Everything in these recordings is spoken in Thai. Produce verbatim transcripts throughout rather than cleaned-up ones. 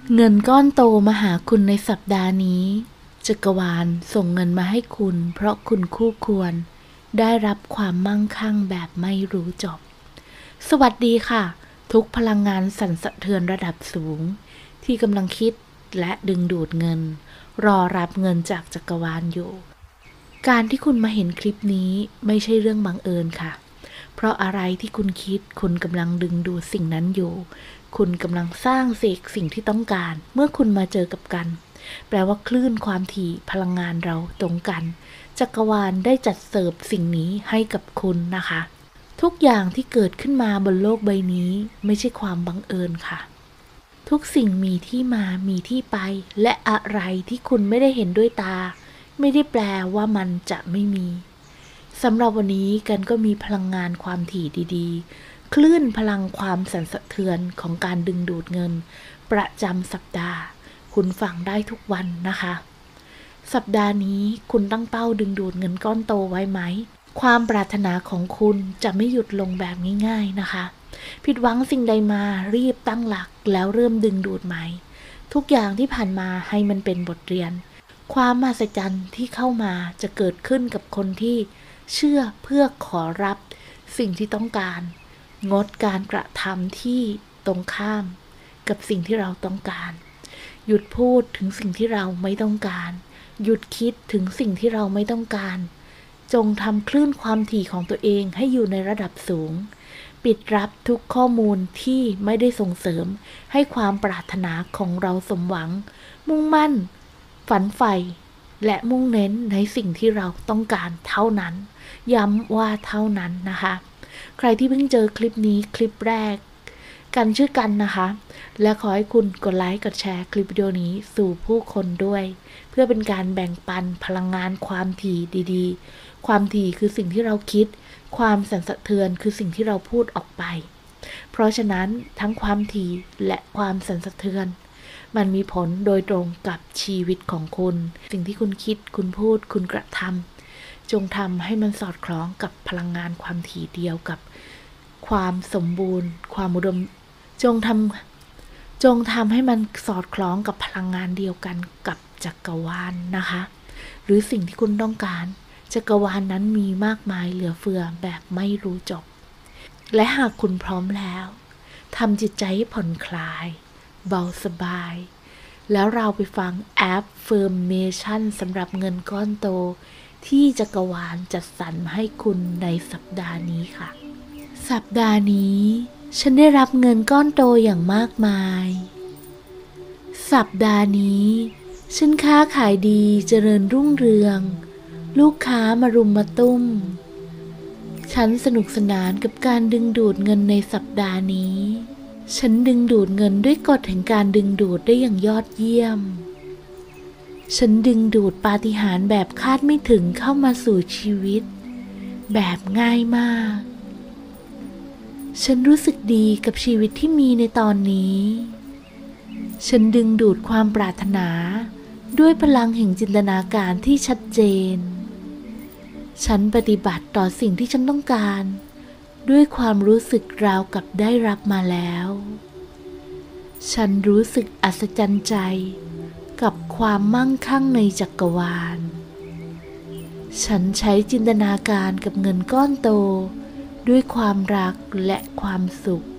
เงินก้อนโตมาหาคุณในสัปดาห์นี้จักรวาลส่งเงินมาให้คุณเพราะคุณคู่ควรได้รับความมั่งคั่งแบบไม่รู้จบสวัสดีค่ะทุกพลังงานสั่นสะเทือนระดับสูงที่กำลังคิดและดึงดูดเงินรอรับเงินจากจักรวาลอยู่การที่คุณมาเห็นคลิปนี้ไม่ใช่เรื่องบังเอิญค่ะเพราะอะไรที่คุณคิดคุณกำลังดึงดูดสิ่งนั้นอยู่คุณกำลังสร้างเสกสิ่งที่ต้องการเมื่อคุณมาเจอกับกันแปลว่าคลื่นความถี่พลังงานเราตรงกันจักรวาลได้จัดเสิร์ฟสิ่งนี้ให้กับคุณนะคะทุกอย่างที่เกิดขึ้นมาบนโลกใบนี้ไม่ใช่ความบังเอิญค่ะทุกสิ่งมีที่มามีที่ไปและอะไรที่คุณไม่ได้เห็นด้วยตาไม่ได้แปลว่ามันจะไม่มีสำหรับวันนี้กันก็มีพลังงานความถี่ดีๆคลื่นพลังความสั่นสะเทือนของการดึงดูดเงินประจำสัปดาห์คุณฟังได้ทุกวันนะคะสัปดาห์นี้คุณตั้งเป้าดึงดูดเงินก้อนโตไว้ไหมความปรารถนาของคุณจะไม่หยุดลงแบบง่ายๆนะคะผิดหวังสิ่งใดมารีบตั้งหลักแล้วเริ่มดึงดูดใหม่ทุกอย่างที่ผ่านมาให้มันเป็นบทเรียนความมหัศจรรย์ที่เข้ามาจะเกิดขึ้นกับคนที่เชื่อเพื่อขอรับสิ่งที่ต้องการงดการกระทำที่ตรงข้ามกับสิ่งที่เราต้องการหยุดพูดถึงสิ่งที่เราไม่ต้องการหยุดคิดถึงสิ่งที่เราไม่ต้องการจงทำคลื่นความถี่ของตัวเองให้อยู่ในระดับสูงปิดรับทุกข้อมูลที่ไม่ได้ส่งเสริมให้ความปรารถนาของเราสมหวังมุ่งมั่นฝันใฝ่และมุ่งเน้นในสิ่งที่เราต้องการเท่านั้นย้ำว่าเท่านั้นนะคะใครที่เพิ่งเจอคลิปนี้คลิปแรกกันชื่อกันนะคะและขอให้คุณกดไลค์กดแชร์คลิปวิดีโอนี้สู่ผู้คนด้วยเพื่อเป็นการแบ่งปันพลังงานความถี่ดีๆความถี่คือสิ่งที่เราคิดความสั่นสะเทือนคือสิ่งที่เราพูดออกไปเพราะฉะนั้นทั้งความถี่และความสั่นสะเทือนมันมีผลโดยตรงกับชีวิตของคุณสิ่งที่คุณคิดคุณพูดคุณกระทำจงทำให้มันสอดคล้องกับพลังงานความถี่เดียวกับความสมบูรณ์ความอุดมจงทำจงทำให้มันสอดคล้องกับพลังงานเดียวกันกับจักรวาลนะคะหรือสิ่งที่คุณต้องการจักรวาลนั้นมีมากมายเหลือเฟือแบบไม่รู้จบและหากคุณพร้อมแล้วทำจิตใจให้ผ่อนคลายเบาสบายแล้วเราไปฟัง Affirmation สำหรับเงินก้อนโตที่จักรวาลจัดสรรให้คุณในสัปดาห์นี้ค่ะสัปดาห์นี้ฉันได้รับเงินก้อนโตอย่างมากมายสัปดาห์นี้ฉันค้าขายดีเจริญรุ่งเรืองลูกค้ามารุมมาตุ้มฉันสนุกสนานกับการดึงดูดเงินในสัปดาห์นี้ฉันดึงดูดเงินด้วยกฎแห่งการดึงดูดได้อย่างยอดเยี่ยมฉันดึงดูดปาฏิหาริย์แบบคาดไม่ถึงเข้ามาสู่ชีวิตแบบง่ายมากฉันรู้สึกดีกับชีวิตที่มีในตอนนี้ฉันดึงดูดความปรารถนาด้วยพลังแห่งจินตนาการที่ชัดเจนฉันปฏิบัติต่อสิ่งที่ฉันต้องการด้วยความรู้สึกราวกับได้รับมาแล้วฉันรู้สึกอัศจรรย์ใจกับความมั่งคั่งในจักรวาลฉันใช้จินตนาการกับเงินก้อนโตด้วยความรักและความสุข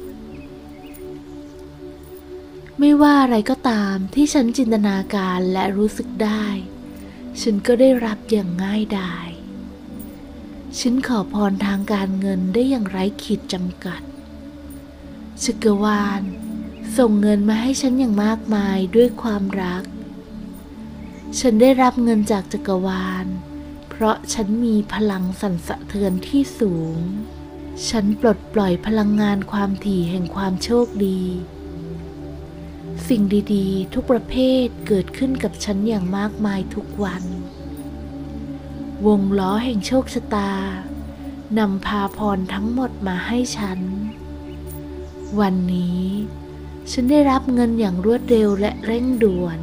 ไม่ว่าอะไรก็ตามที่ฉันจินตนาการและรู้สึกได้ฉันก็ได้รับอย่างง่ายดายฉันขอพรทางการเงินได้อย่างไร้ขีดจำกัดจักรวาลส่งเงินมาให้ฉันอย่างมากมายด้วยความรักฉันได้รับเงินจากจักรวาลเพราะฉันมีพลังสั่นสะเทือนที่สูงฉันปลดปล่อยพลังงานความถี่แห่งความโชคดีสิ่งดีๆทุกประเภทเกิดขึ้นกับฉันอย่างมากมายทุกวันวงล้อแห่งโชคชะตานำพาพรทั้งหมดมาให้ฉันวันนี้ฉันได้รับเงินอย่างรวดเร็วและเร่งด่วน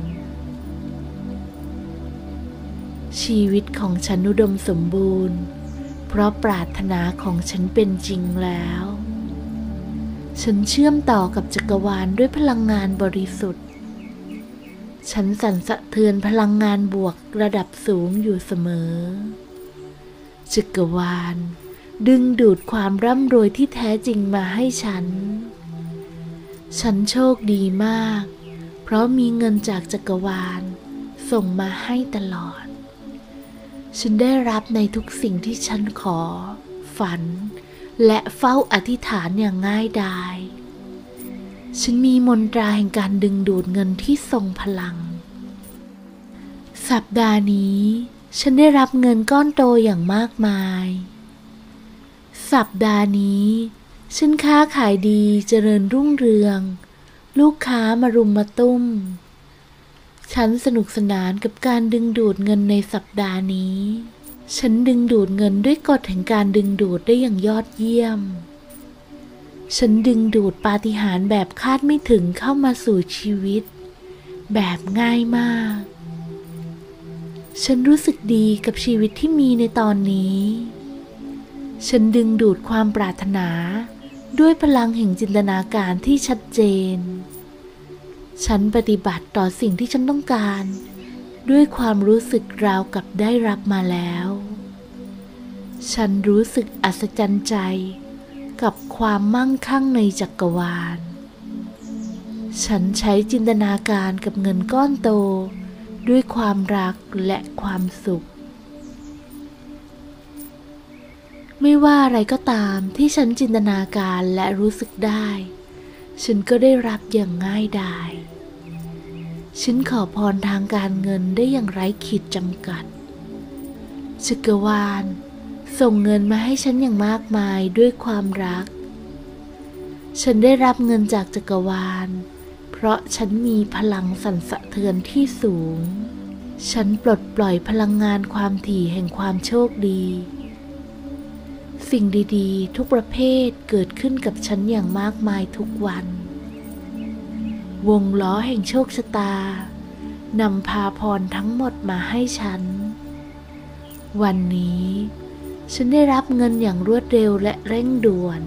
ชีวิตของฉันอุดมสมบูรณ์เพราะปรารถนาของฉันเป็นจริงแล้วฉันเชื่อมต่อกับจักรวาลด้วยพลังงานบริสุทธิ์ฉันสั่นสะเทือนพลังงานบวกระดับสูงอยู่เสมอจักรวาลดึงดูดความร่ำรวยที่แท้จริงมาให้ฉันฉันโชคดีมากเพราะมีเงินจากจักรวาลส่งมาให้ตลอดฉันได้รับในทุกสิ่งที่ฉันขอฝันและเฝ้าอธิษฐานอย่างง่ายดายฉันมีมนตราแห่งการดึงดูดเงินที่ทรงพลังสัปดาห์นี้ฉันได้รับเงินก้อนโตอย่างมากมายสัปดาห์นี้ฉันค้าขายดีเจริญรุ่งเรืองลูกค้ามารุมมาตุ้มฉันสนุกสนานกับการดึงดูดเงินในสัปดาห์นี้ฉันดึงดูดเงินด้วยกฎแห่งการดึงดูดได้อย่างยอดเยี่ยมฉันดึงดูดปาฏิหาริย์แบบคาดไม่ถึงเข้ามาสู่ชีวิตแบบง่ายมากฉันรู้สึกดีกับชีวิตที่มีในตอนนี้ฉันดึงดูดความปรารถนาด้วยพลังแห่งจินตนาการที่ชัดเจนฉันปฏิบัติต่อสิ่งที่ฉันต้องการด้วยความรู้สึกราวกับได้รับมาแล้วฉันรู้สึกอัศจรรย์ใจกับความมั่งคั่งในจักรวาลฉันใช้จินตนาการกับเงินก้อนโตด้วยความรักและความสุขไม่ว่าอะไรก็ตามที่ฉันจินตนาการและรู้สึกได้ฉันก็ได้รับอย่างง่ายดายฉันขอพรทางการเงินได้อย่างไร้ขีดจำกัดจักรวาลส่งเงินมาให้ฉันอย่างมากมายด้วยความรักฉันได้รับเงินจากจักรวาลเพราะฉันมีพลังสั่นสะเทือนที่สูงฉันปลดปล่อยพลังงานความถี่แห่งความโชคดีสิ่งดีๆทุกประเภทเกิดขึ้นกับฉันอย่างมากมายทุกวันวงล้อแห่งโชคชะตานำพาพรทั้งหมดมาให้ฉันวันนี้ฉันได้รับเงินอย่างรวดเร็วและเร่งด่วน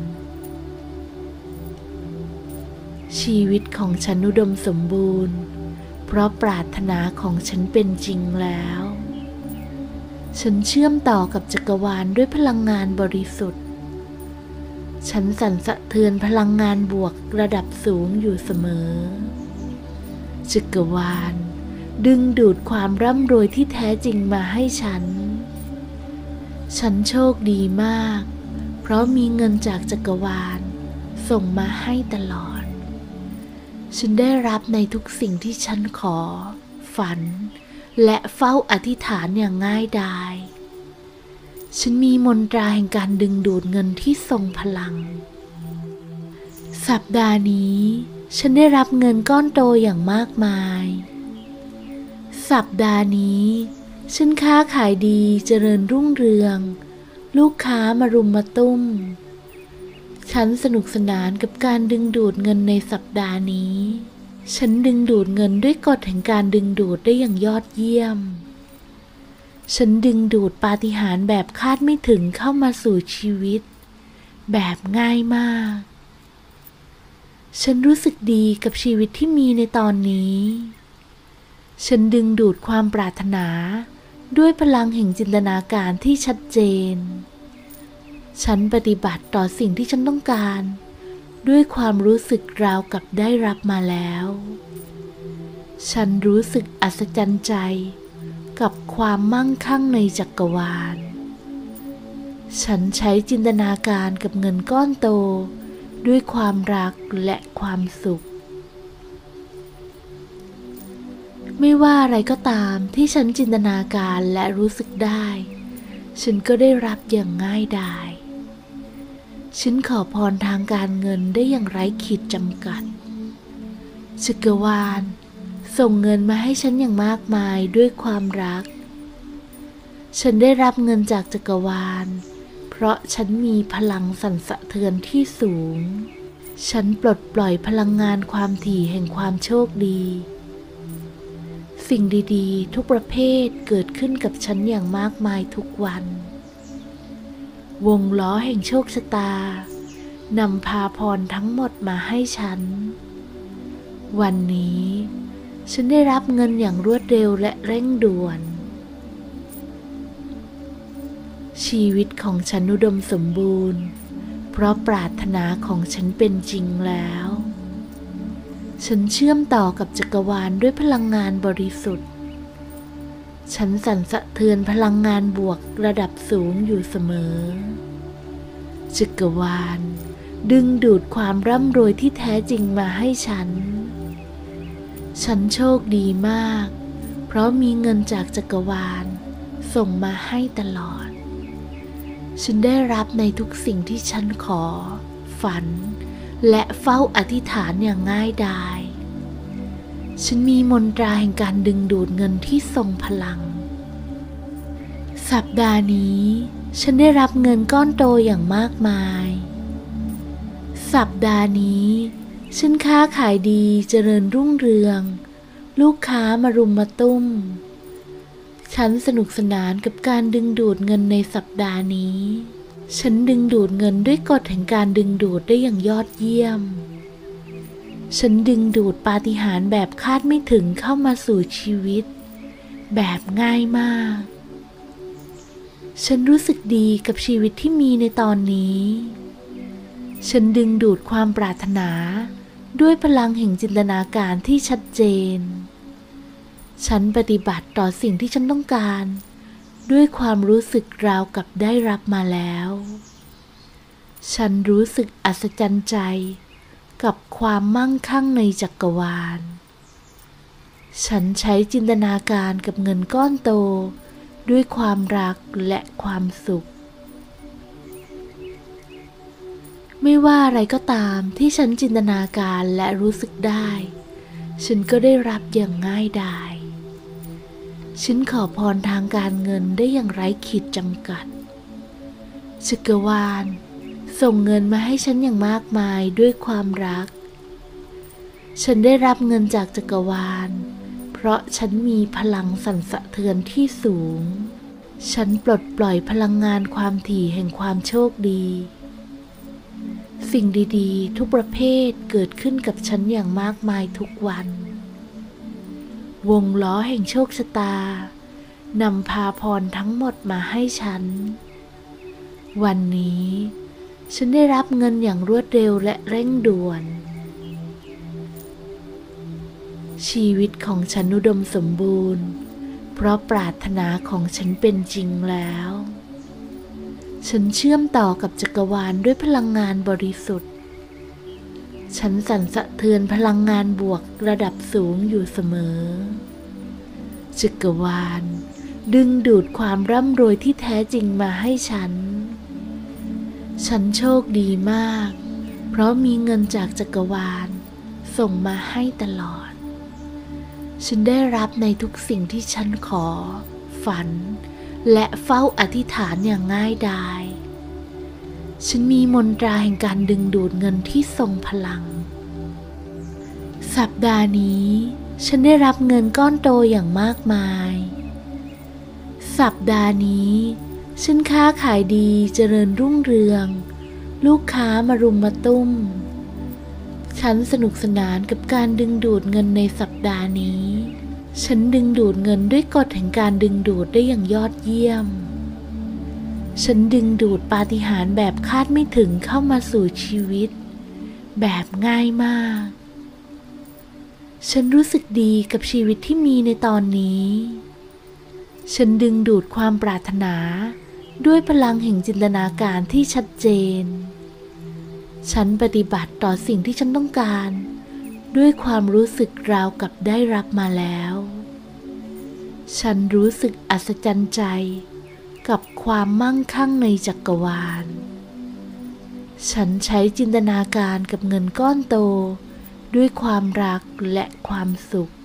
ชีวิตของฉันอุดมสมบูรณ์เพราะปรารถนาของฉันเป็นจริงแล้วฉันเชื่อมต่อกับจักรวาลด้วยพลังงานบริสุทธิ์ฉันสั่นสะเทือนพลังงานบวกระดับสูงอยู่เสมอจักรวาลดึงดูดความร่ำรวยที่แท้จริงมาให้ฉันฉันโชคดีมากเพราะมีเงินจากจักรวาลส่งมาให้ตลอดฉันได้รับในทุกสิ่งที่ฉันขอฝันและเฝ้าอธิษฐานอย่างง่ายดายฉันมีมนตราแห่งการดึงดูดเงินที่ทรงพลังสัปดาห์นี้ฉันได้รับเงินก้อนโตอย่างมากมายสัปดาห์นี้ฉันค้าขายดีเจริญรุ่งเรืองลูกค้ามารุมมาตุ้มฉันสนุกสนานกับการดึงดูดเงินในสัปดาห์นี้ฉันดึงดูดเงินด้วยกฎแห่งการดึงดูดได้อย่างยอดเยี่ยมฉันดึงดูดปาฏิหาริย์แบบคาดไม่ถึงเข้ามาสู่ชีวิตแบบง่ายมากฉันรู้สึกดีกับชีวิตที่มีในตอนนี้ฉันดึงดูดความปรารถนาด้วยพลังแห่งจินตนาการที่ชัดเจนฉันปฏิบัติต่อสิ่งที่ฉันต้องการด้วยความรู้สึกราวกับได้รับมาแล้วฉันรู้สึกอัศจรรย์ใจกับความมั่งคั่งในจักรวาลฉันใช้จินตนาการกับเงินก้อนโตด้วยความรักและความสุขไม่ว่าอะไรก็ตามที่ฉันจินตนาการและรู้สึกได้ฉันก็ได้รับอย่างง่ายดายฉันขอพรทางการเงินได้อย่างไร้ขีดจำกัดจักรวาลส่งเงินมาให้ฉันอย่างมากมายด้วยความรักฉันได้รับเงินจากจักรวาลเพราะฉันมีพลังสั่นสะเทือนที่สูงฉันปลดปล่อยพลังงานความถี่แห่งความโชคดีสิ่งดีๆทุกประเภทเกิดขึ้นกับฉันอย่างมากมายทุกวันวงล้อแห่งโชคชะตานำพาพรทั้งหมดมาให้ฉันวันนี้ฉันได้รับเงินอย่างรวดเร็วและเร่งด่วนชีวิตของฉันอุดมสมบูรณ์เพราะปรารถนาของฉันเป็นจริงแล้วฉันเชื่อมต่อกับจักรวาลด้วยพลังงานบริสุทธิ์ฉันสั่นสะเทือนพลังงานบวกระดับสูงอยู่เสมอจักรวาลดึงดูดความร่ำรวยที่แท้จริงมาให้ฉันฉันโชคดีมากเพราะมีเงินจากจักรวาลส่งมาให้ตลอดฉันได้รับในทุกสิ่งที่ฉันขอฝันและเฝ้าอธิษฐานอย่างง่ายดายฉันมีมนตราแห่งการดึงดูดเงินที่ทรงพลังสัปดาห์นี้ฉันได้รับเงินก้อนโตอย่างมากมายสัปดาห์นี้ฉันค้าขายดีเจริญรุ่งเรืองลูกค้ามารุมมาตุ้มฉันสนุกสนานกับการดึงดูดเงินในสัปดาห์นี้ฉันดึงดูดเงินด้วยกฎแห่งการดึงดูดได้อย่างยอดเยี่ยมฉันดึงดูดปาฏิหาริย์แบบคาดไม่ถึงเข้ามาสู่ชีวิตแบบง่ายมากฉันรู้สึกดีกับชีวิตที่มีในตอนนี้ฉันดึงดูดความปรารถนาด้วยพลังแห่งจินตนาการที่ชัดเจนฉันปฏิบัติต่อสิ่งที่ฉันต้องการด้วยความรู้สึกราวกับได้รับมาแล้วฉันรู้สึกอัศจรรย์ใจกับความมั่งคั่งในจักรวาลฉันใช้จินตนาการกับเงินก้อนโตด้วยความรักและความสุขไม่ว่าอะไรก็ตามที่ฉันจินตนาการและรู้สึกได้ฉันก็ได้รับอย่างง่ายดายฉันขอพรทางการเงินได้อย่างไร้ขีดจำกัดจักรวาลส่งเงินมาให้ฉันอย่างมากมายด้วยความรักฉันได้รับเงินจากจักรวาลเพราะฉันมีพลังสั่นสะเทือนที่สูงฉันปลดปล่อยพลังงานความถี่แห่งความโชคดีสิ่งดีๆทุกประเภทเกิดขึ้นกับฉันอย่างมากมายทุกวันวงล้อแห่งโชคชะตานำพาพรทั้งหมดมาให้ฉันวันนี้ฉันได้รับเงินอย่างรวดเร็วและเร่งด่วนชีวิตของฉันอุดมสมบูรณ์เพราะปรารถนาของฉันเป็นจริงแล้วฉันเชื่อมต่อกับจักรวาลด้วยพลังงานบริสุทธิ์ฉันสั่นสะเทือนพลังงานบวกระดับสูงอยู่เสมอจักรวาลดึงดูดความร่ำรวยที่แท้จริงมาให้ฉันฉันโชคดีมากเพราะมีเงินจากจักรวาลส่งมาให้ตลอดฉันได้รับในทุกสิ่งที่ฉันขอฝันและเฝ้าอธิษฐานอย่างง่ายดายฉันมีมนตราแห่งการดึงดูดเงินที่ทรงพลังสัปดาห์นี้ฉันได้รับเงินก้อนโตอย่างมากมายสัปดาห์นี้ฉันค้าขายดีเจริญรุ่งเรืองลูกค้ามารุมมาตุ้มฉันสนุกสนานกับการดึงดูดเงินในสัปดาห์นี้ฉันดึงดูดเงินด้วยกฎแห่งการดึงดูดได้อย่างยอดเยี่ยมฉันดึงดูดปาฏิหาริย์แบบคาดไม่ถึงเข้ามาสู่ชีวิตแบบง่ายมากฉันรู้สึกดีกับชีวิตที่มีในตอนนี้ฉันดึงดูดความปรารถนาด้วยพลังแห่งจินตนาการที่ชัดเจนฉันปฏิบัติต่อสิ่งที่ฉันต้องการด้วยความรู้สึกราวกับได้รับมาแล้วฉันรู้สึกอัศจรรย์ใจกับความมั่งคั่งในจักรวาลฉันใช้จินตนาการกับเงินก้อนโตด้วยความรักและความสุข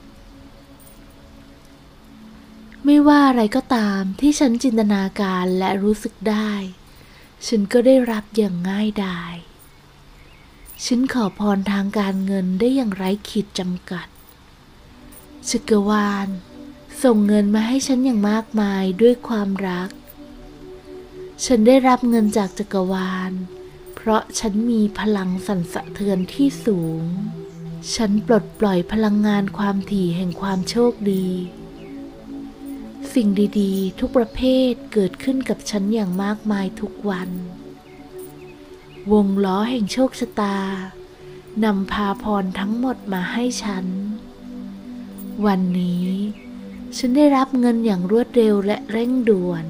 ไม่ว่าอะไรก็ตามที่ฉันจินตนาการและรู้สึกได้ฉันก็ได้รับอย่างง่ายดายฉันขอพรทางการเงินได้อย่างไร้ขีดจำกัดจักรวาลส่งเงินมาให้ฉันอย่างมากมายด้วยความรักฉันได้รับเงินจากจักรวาลเพราะฉันมีพลังสั่นสะเทือนที่สูงฉันปลดปล่อยพลังงานความถี่แห่งความโชคดีสิ่งดีๆทุกประเภทเกิดขึ้นกับฉันอย่างมากมายทุกวันวงล้อแห่งโชคชะตานำพาพรทั้งหมดมาให้ฉันวันนี้ฉันได้รับเงินอย่างรวดเร็วและเร่งด่วน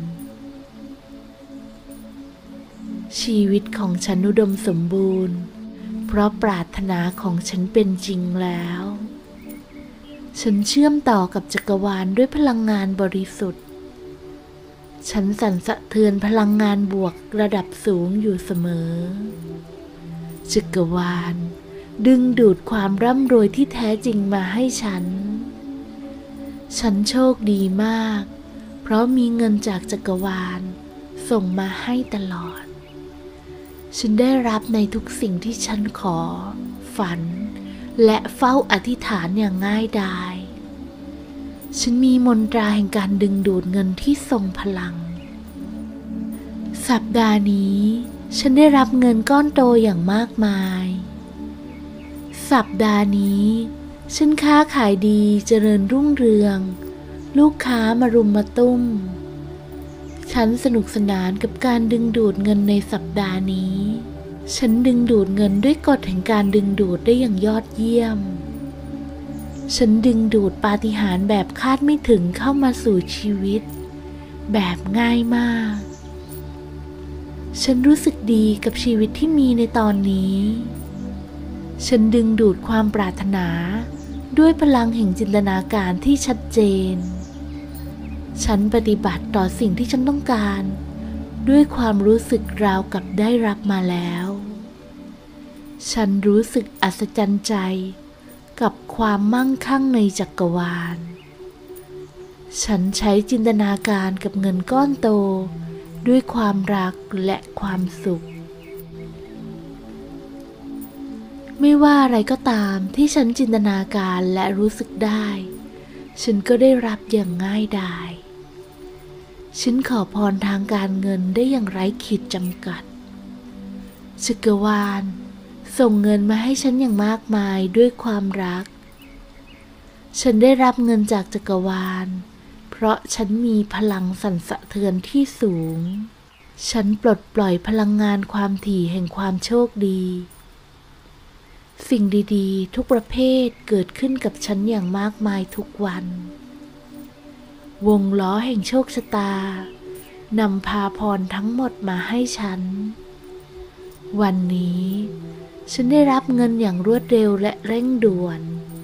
ชีวิตของฉันอุดมสมบูรณ์เพราะปรารถนาของฉันเป็นจริงแล้วฉันเชื่อมต่อกับจักรวาลด้วยพลังงานบริสุทธิ์ฉันสั่นสะเทือนพลังงานบวกระดับสูงอยู่เสมอจักรวาลดึงดูดความร่ำรวยที่แท้จริงมาให้ฉันฉันโชคดีมากเพราะมีเงินจากจักรวาลส่งมาให้ตลอดฉันได้รับในทุกสิ่งที่ฉันขอฝันและเฝ้าอธิษฐานอย่างง่ายดายฉันมีมนตราแห่งการดึงดูดเงินที่ทรงพลังสัปดาห์นี้ฉันได้รับเงินก้อนโตอย่างมากมายสัปดาห์นี้ฉันค้าขายดีเจริญรุ่งเรืองลูกค้ามารุมมาตุ้มฉันสนุกสนานกับการดึงดูดเงินในสัปดาห์นี้ฉันดึงดูดเงินด้วยกฎแห่งการดึงดูดได้อย่างยอดเยี่ยมฉันดึงดูดปาฏิหาริย์แบบคาดไม่ถึงเข้ามาสู่ชีวิตแบบง่ายมากฉันรู้สึกดีกับชีวิตที่มีในตอนนี้ฉันดึงดูดความปรารถนาด้วยพลังแห่งจินตนาการที่ชัดเจนฉันปฏิบัติต่อสิ่งที่ฉันต้องการด้วยความรู้สึกราวกับได้รับมาแล้วฉันรู้สึกอัศจรรย์ใจกับความมั่งคั่งในจักรวาลฉันใช้จินตนาการกับเงินก้อนโตด้วยความรักและความสุขไม่ว่าอะไรก็ตามที่ฉันจินตนาการและรู้สึกได้ฉันก็ได้รับอย่างง่ายดายฉันขอพรทางการเงินได้อย่างไร้ขีดจำกัดจักรวาลส่งเงินมาให้ฉันอย่างมากมายด้วยความรักฉันได้รับเงินจากจักรวาลเพราะฉันมีพลังสั่นสะเทือนที่สูงฉันปลดปล่อยพลังงานความถี่แห่งความโชคดีสิ่งดีๆทุกประเภทเกิดขึ้นกับฉันอย่างมากมายทุกวันวงล้อแห่งโชคชะตานำพาพรทั้งหมดมาให้ฉันวันนี้ฉันได้รับเงินอย่างรวดเร็วและเร่งด่วน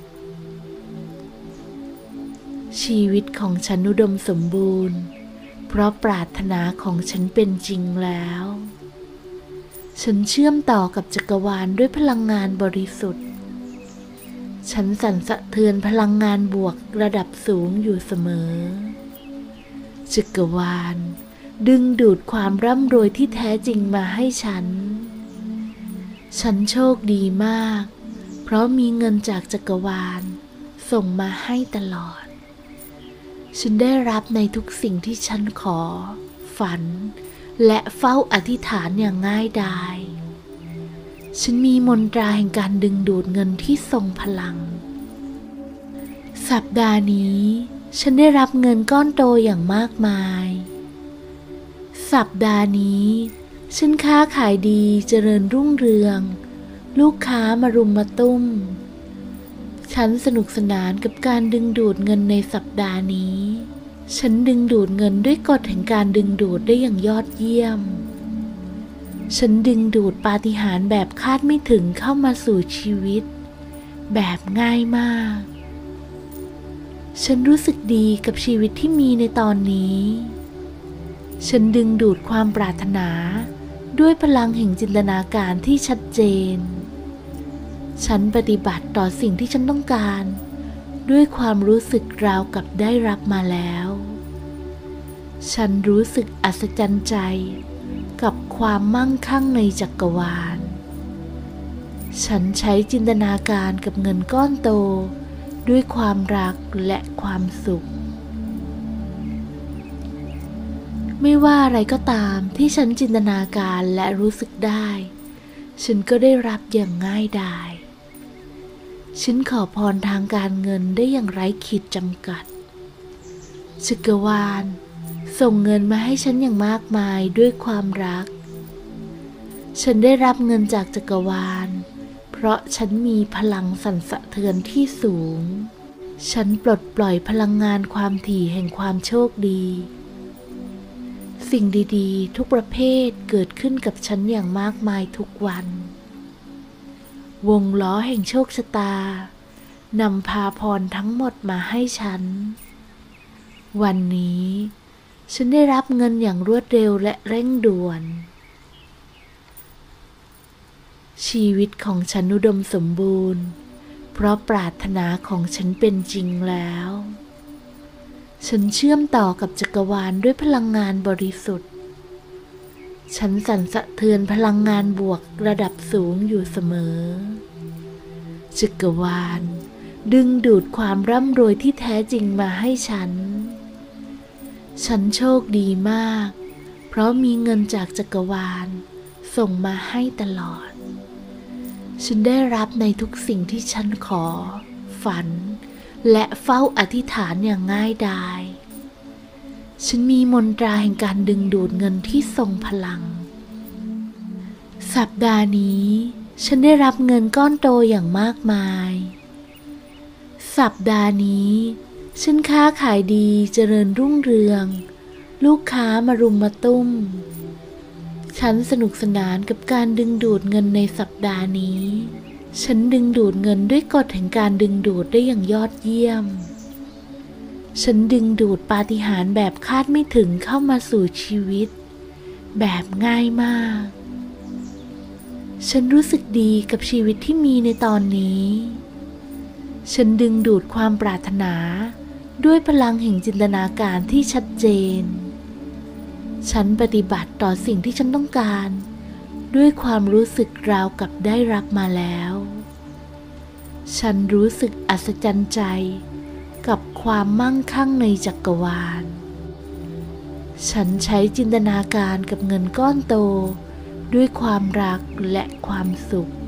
ชีวิตของฉันอุดมสมบูรณ์เพราะปรารถนาของฉันเป็นจริงแล้วฉันเชื่อมต่อกับจักรวาลด้วยพลังงานบริสุทธิ์ฉันสั่นสะเทือนพลังงานบวกระดับสูงอยู่เสมอจักรวาลดึงดูดความร่ำรวยที่แท้จริงมาให้ฉันฉันโชคดีมากเพราะมีเงินจากจักรวาลส่งมาให้ตลอดฉันได้รับในทุกสิ่งที่ฉันขอฝันและเฝ้าอธิษฐานอย่างง่ายดายฉันมีมนตราแห่งการดึงดูดเงินที่ทรงพลังสัปดาห์นี้ฉันได้รับเงินก้อนโตอย่างมากมายสัปดาห์นี้ฉันค้าขายดีเจริญรุ่งเรืองลูกค้ามารุมมาตุ้มฉันสนุกสนานกับการดึงดูดเงินในสัปดาห์นี้ฉันดึงดูดเงินด้วยกฎแห่งการดึงดูดได้อย่างยอดเยี่ยมฉันดึงดูดปาฏิหาริย์แบบคาดไม่ถึงเข้ามาสู่ชีวิตแบบง่ายมากฉันรู้สึกดีกับชีวิตที่มีในตอนนี้ฉันดึงดูดความปรารถนาด้วยพลังแห่งจินตนาการที่ชัดเจนฉันปฏิบัติต่อสิ่งที่ฉันต้องการด้วยความรู้สึกราวกับได้รับมาแล้วฉันรู้สึกอัศจรรย์ใจกับความมั่งคั่งในจักรวาลฉันใช้จินตนาการกับเงินก้อนโตด้วยความรักและความสุขไม่ว่าอะไรก็ตามที่ฉันจินตนาการและรู้สึกได้ฉันก็ได้รับอย่างง่ายดายฉันขอพรทางการเงินได้อย่างไร้ขีดจำกัดจักรวาลส่งเงินมาให้ฉันอย่างมากมายด้วยความรักฉันได้รับเงินจากจักรวาลเพราะฉันมีพลังสั่นสะเทือนที่สูงฉันปลดปล่อยพลังงานความถี่แห่งความโชคดีสิ่งดีๆทุกประเภทเกิดขึ้นกับฉันอย่างมากมายทุกวันวงล้อแห่งโชคชะตานำพาพรทั้งหมดมาให้ฉันวันนี้ฉันได้รับเงินอย่างรวดเร็วและเร่งด่วนชีวิตของฉันอุดมสมบูรณ์เพราะปรารถนาของฉันเป็นจริงแล้วฉันเชื่อมต่อกับจักรวาลด้วยพลังงานบริสุทธิ์ฉันสั่นสะเทือนพลังงานบวกระดับสูงอยู่เสมอจักรวาลดึงดูดความร่ำรวยที่แท้จริงมาให้ฉันฉันโชคดีมากเพราะมีเงินจากจักรวาลส่งมาให้ตลอดฉันได้รับในทุกสิ่งที่ฉันขอฝันและเฝ้าอธิษฐานอย่างง่ายดายฉันมีมนตราแห่งการดึงดูดเงินที่ทรงพลังสัปดาห์นี้ฉันได้รับเงินก้อนโตอย่างมากมายสัปดาห์นี้ฉันค้าขายดีเจริญรุ่งเรืองลูกค้ามารุมมาตุ้มฉันสนุกสนานกับการดึงดูดเงินในสัปดาห์นี้ฉันดึงดูดเงินด้วยกฎแห่งการดึงดูดได้อย่างยอดเยี่ยมฉันดึงดูดปาฏิหาริย์แบบคาดไม่ถึงเข้ามาสู่ชีวิตแบบง่ายมากฉันรู้สึกดีกับชีวิตที่มีในตอนนี้ฉันดึงดูดความปรารถนาด้วยพลังแห่งจินตนาการที่ชัดเจนฉันปฏิบัติต่อสิ่งที่ฉันต้องการด้วยความรู้สึกราวกับได้รับมาแล้วฉันรู้สึกอัศจรรย์ใจกับความมั่งคั่งในจักรวาลฉันใช้จินตนาการกับเงินก้อนโตด้วยความรักและความสุข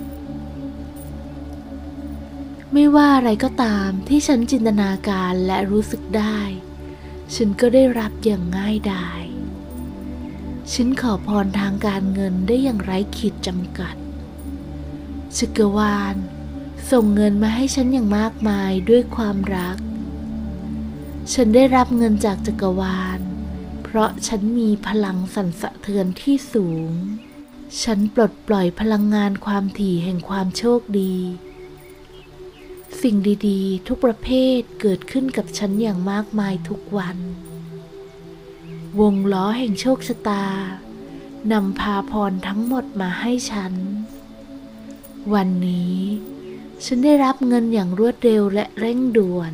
ไม่ว่าอะไรก็ตามที่ฉันจินตนาการและรู้สึกได้ฉันก็ได้รับอย่างง่ายดายฉันขอพรทางการเงินได้อย่างไร้ขีดจำกัดจักรวาลส่งเงินมาให้ฉันอย่างมากมายด้วยความรักฉันได้รับเงินจากจักรวาลเพราะฉันมีพลังสั่นสะเทือนที่สูงฉันปลดปล่อยพลังงานความถี่แห่งความโชคดีสิ่งดีๆทุกประเภทเกิดขึ้นกับฉันอย่างมากมายทุกวันวงล้อแห่งโชคชะตานำพาพรทั้งหมดมาให้ฉันวันนี้ฉันได้รับเงินอย่างรวดเร็วและเร่งด่วน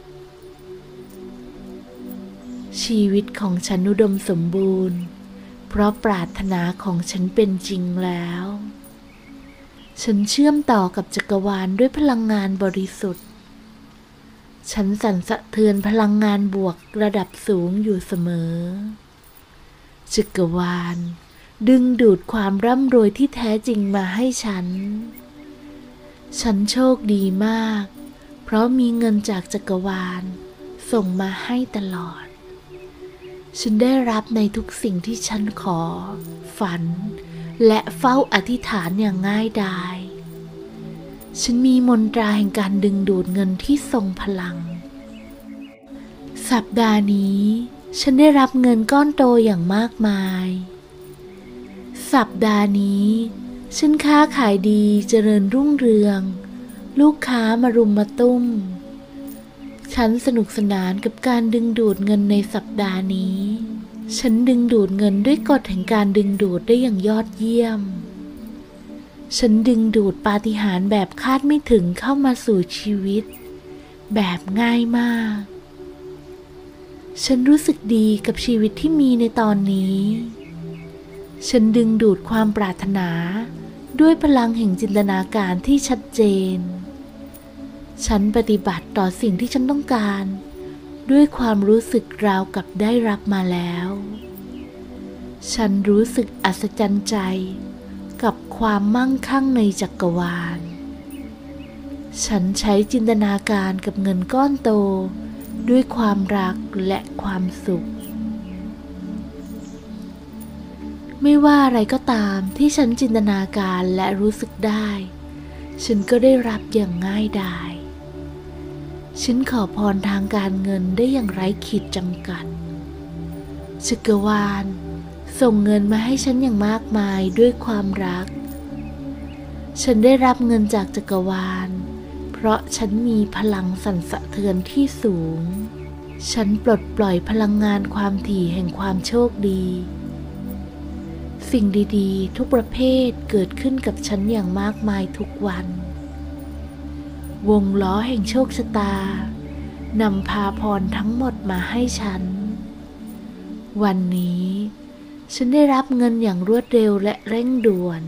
ชีวิตของฉันอุดมสมบูรณ์เพราะปรารถนาของฉันเป็นจริงแล้วฉันเชื่อมต่อกับจักรวาลด้วยพลังงานบริสุทธิ์ฉันสั่นสะเทือนพลังงานบวกระดับสูงอยู่เสมอจักรวาลดึงดูดความร่ำรวยที่แท้จริงมาให้ฉันฉันโชคดีมากเพราะมีเงินจากจักรวาลส่งมาให้ตลอดฉันได้รับในทุกสิ่งที่ฉันขอฝันและเฝ้าอธิษฐานอย่างง่ายดายฉันมีมนตราแห่งการดึงดูดเงินที่ทรงพลังสัปดาห์นี้ฉันได้รับเงินก้อนโตอย่างมากมายสัปดาห์นี้ฉันค้าขายดีเจริญรุ่งเรืองลูกค้ามารุมมาตุ้มฉันสนุกสนานกับการดึงดูดเงินในสัปดาห์นี้ฉันดึงดูดเงินด้วยกฎแห่งการดึงดูดได้อย่างยอดเยี่ยมฉันดึงดูดปาฏิหาริย์แบบคาดไม่ถึงเข้ามาสู่ชีวิตแบบง่ายมากฉันรู้สึกดีกับชีวิตที่มีในตอนนี้ฉันดึงดูดความปรารถนาด้วยพลังแห่งจินตนาการที่ชัดเจนฉันปฏิบัติต่อสิ่งที่ฉันต้องการด้วยความรู้สึกราวกับได้รับมาแล้วฉันรู้สึกอัศจรรย์ใจกับความมั่งคั่งในจักรวาลฉันใช้จินตนาการกับเงินก้อนโตด้วยความรักและความสุขไม่ว่าอะไรก็ตามที่ฉันจินตนาการและรู้สึกได้ฉันก็ได้รับอย่างง่ายดายฉันขอพรทางการเงินได้อย่างไร้ขีดจำกัดจักรวาลส่งเงินมาให้ฉันอย่างมากมายด้วยความรักฉันได้รับเงินจากจักรวาลเพราะฉันมีพลังสั่นสะเทือนที่สูงฉันปลดปล่อยพลังงานความถี่แห่งความโชคดีสิ่งดีๆทุกประเภทเกิดขึ้นกับฉันอย่างมากมายทุกวันวงล้อแห่งโชคชะตานำพาพรทั้งหมดมาให้ฉันวันนี้ฉันได้รับเงินอย่างรวดเร็วและเร่งด่วน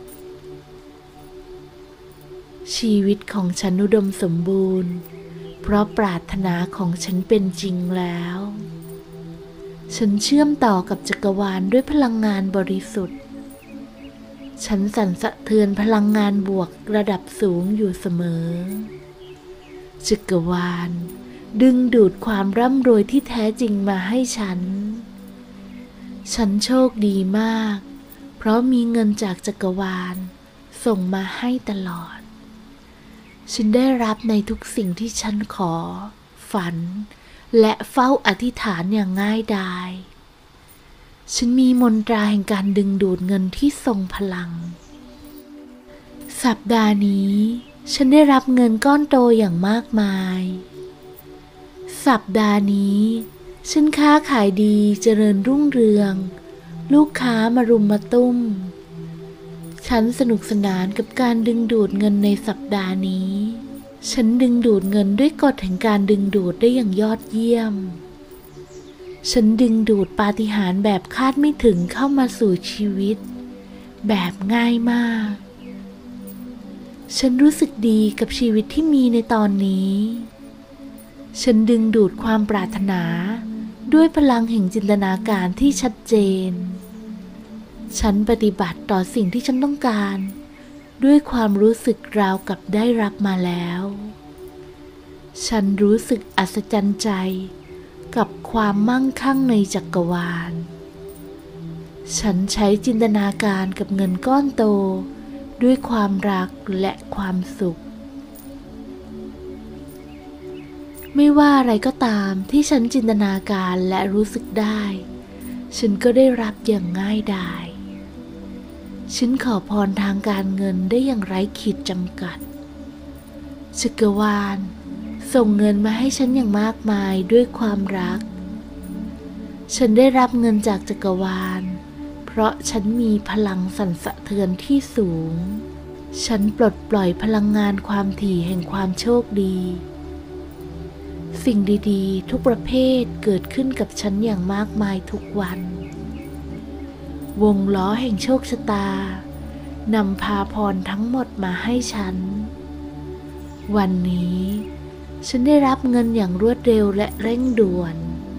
ชีวิตของฉันอุดมสมบูรณ์เพราะปรารถนาของฉันเป็นจริงแล้วฉันเชื่อมต่อกับจักรวาลด้วยพลังงานบริสุทธิ์ฉันสั่นสะเทือนพลังงานบวกระดับสูงอยู่เสมอจักรวาลดึงดูดความร่ำรวยที่แท้จริงมาให้ฉันฉันโชคดีมากเพราะมีเงินจากจักรวาลส่งมาให้ตลอดฉันได้รับในทุกสิ่งที่ฉันขอฝันและเฝ้าอธิษฐานอย่างง่ายดายฉันมีมนตราแห่งการดึงดูดเงินที่ทรงพลังสัปดาห์นี้ฉันได้รับเงินก้อนโตอย่างมากมายสัปดาห์นี้ฉันค้าขายดีเจริญรุ่งเรืองลูกค้ามารุมมาตุ้มฉันสนุกสนานกับการดึงดูดเงินในสัปดาห์นี้ฉันดึงดูดเงินด้วยกฎแห่งการดึงดูดได้อย่างยอดเยี่ยมฉันดึงดูดปาฏิหาริย์แบบคาดไม่ถึงเข้ามาสู่ชีวิตแบบง่ายมากฉันรู้สึกดีกับชีวิตที่มีในตอนนี้ฉันดึงดูดความปรารถนาด้วยพลังแห่งจินตนาการที่ชัดเจนฉันปฏิบัติต่อสิ่งที่ฉันต้องการด้วยความรู้สึกราวกับได้รับมาแล้วฉันรู้สึกอัศจรรย์ใจกับความมั่งคั่งในจักรวาลฉันใช้จินตนาการกับเงินก้อนโตด้วยความรักและความสุขไม่ว่าอะไรก็ตามที่ฉันจินตนาการและรู้สึกได้ฉันก็ได้รับอย่างง่ายดายฉันขอพรทางการเงินได้อย่างไร้ขีดจำกัดจักรวาลส่งเงินมาให้ฉันอย่างมากมายด้วยความรักฉันได้รับเงินจากจักรวาลเพราะฉันมีพลังสั่นสะเทือนที่สูงฉันปลดปล่อยพลังงานความถี่แห่งความโชคดีสิ่งดีๆทุกประเภทเกิดขึ้นกับฉันอย่างมากมายทุกวันวงล้อแห่งโชคชะตานำพาพรทั้งหมดมาให้ฉันวันนี้ฉันได้รับเงินอย่างรวดเร็วและเร่งด่วน